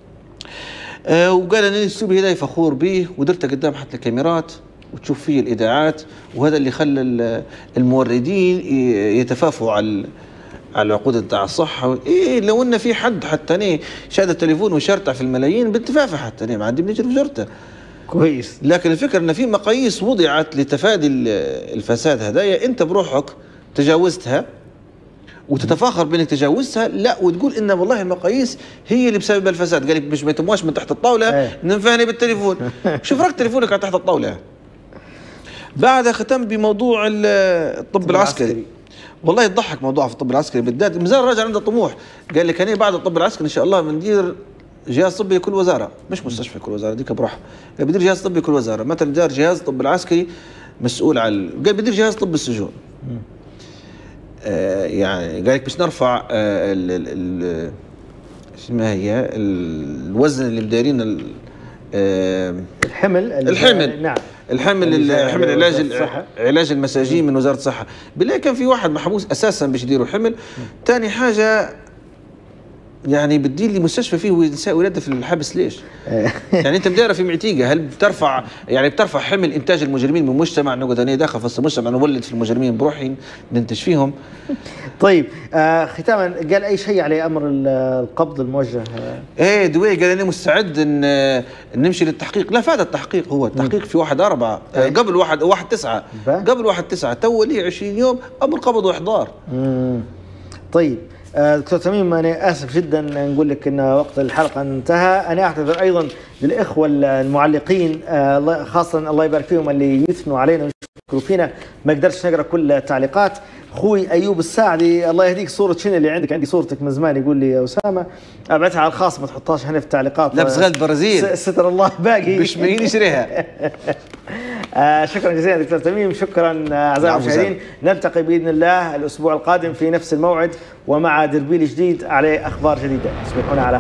Speaker 2: آه وقال ان الاسلوب هذا فخور به، ودرته قدام حتى الكاميرات وتشوف فيه الاذاعات، وهذا اللي خلى الموردين يتفافوا على على العقود بتاع الصحه. ايه لو ان في حد حتى ني شاد التليفون وشرطع في الملايين باتفافه حتى ني ما عندي بنجري في جرته
Speaker 1: كويس.
Speaker 2: لكن الفكره ان في مقاييس وضعت لتفادي الفساد هدايا، انت بروحك تجاوزتها وتتفاخر بانك تجاوزتها، لا وتقول ان والله المقاييس هي اللي بسبب الفساد. قال لك مش ما يتمواش من تحت الطاوله ايه. ننفعني بالتليفون. شوف راك تليفونك على تحت الطاوله. بعدها ختم بموضوع الطب العسكري. العسكري والله يضحك موضوع في الطب العسكري بالذات. مازال الراجل عنده طموح، قال لك انا بعد الطب العسكري ان شاء الله بندير جهاز طبي لكل وزاره، مش مستشفى كل وزاره ديك بروحها، قال بدير جهاز طبي لكل وزاره. مثلا دار جهاز الطب العسكري مسؤول على، قال بدير جهاز طب السجون. آه يعني قال لك باش نرفع آه ال ال شو ما هي الوزن اللي مدايرين
Speaker 1: آه الحمل
Speaker 2: الحمل
Speaker 1: نعم
Speaker 2: الحمل الحمل علاج علاج المساجين من وزاره الصحه. بالله كان في واحد محبوس اساسا باش يديروا حمل. ثاني حاجه يعني بتدير لي مستشفى فيه نساء ولاده في الحبس ليش؟ يعني انت مديره في معتيقه، هل بترفع يعني بترفع حمل انتاج المجرمين من مجتمع؟ نقعد انا داخل في المجتمع نولد في المجرمين بروحي ننتج فيهم.
Speaker 1: طيب آه ختاما، قال اي شيء على امر القبض الموجه؟
Speaker 2: ايه دوي قال انا مستعد ان نمشي للتحقيق. لا فات التحقيق، هو التحقيق في واحد أربعة آه قبل واحد واحد تسعة قبل واحد تسعة تو لي عشرين يوم امر قبض واحضار.
Speaker 1: طيب دكتور تميم، أنا آسف جدا نقول لك أن وقت الحلقة انتهى. أنا أعتذر أيضا للإخوة المعلقين خاصة الله يبارك فيهم اللي يثنوا علينا ويشكروا فينا، ما قدرتش نقرأ كل التعليقات. أخوي أيوب الساعدي الله يهديك، صورة شنو اللي عندك؟ عندي صورتك من زمان، يقول لي يا أسامة أبعتها على الخاص ما تحطهاش هنا في التعليقات.
Speaker 2: لابس غلط برازيل
Speaker 1: ستر الله باقي
Speaker 2: مش مين يشريها.
Speaker 1: آه شكرا جزيلا دكتور تميم، شكرا أعزائي المشاهدين. نلتقي بإذن الله الأسبوع القادم في نفس الموعد ومع دربيل جديد عليه أخبار جديدة. تصبحون على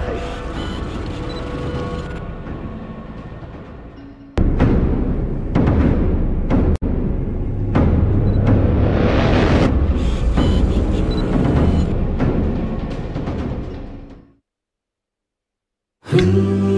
Speaker 1: خير.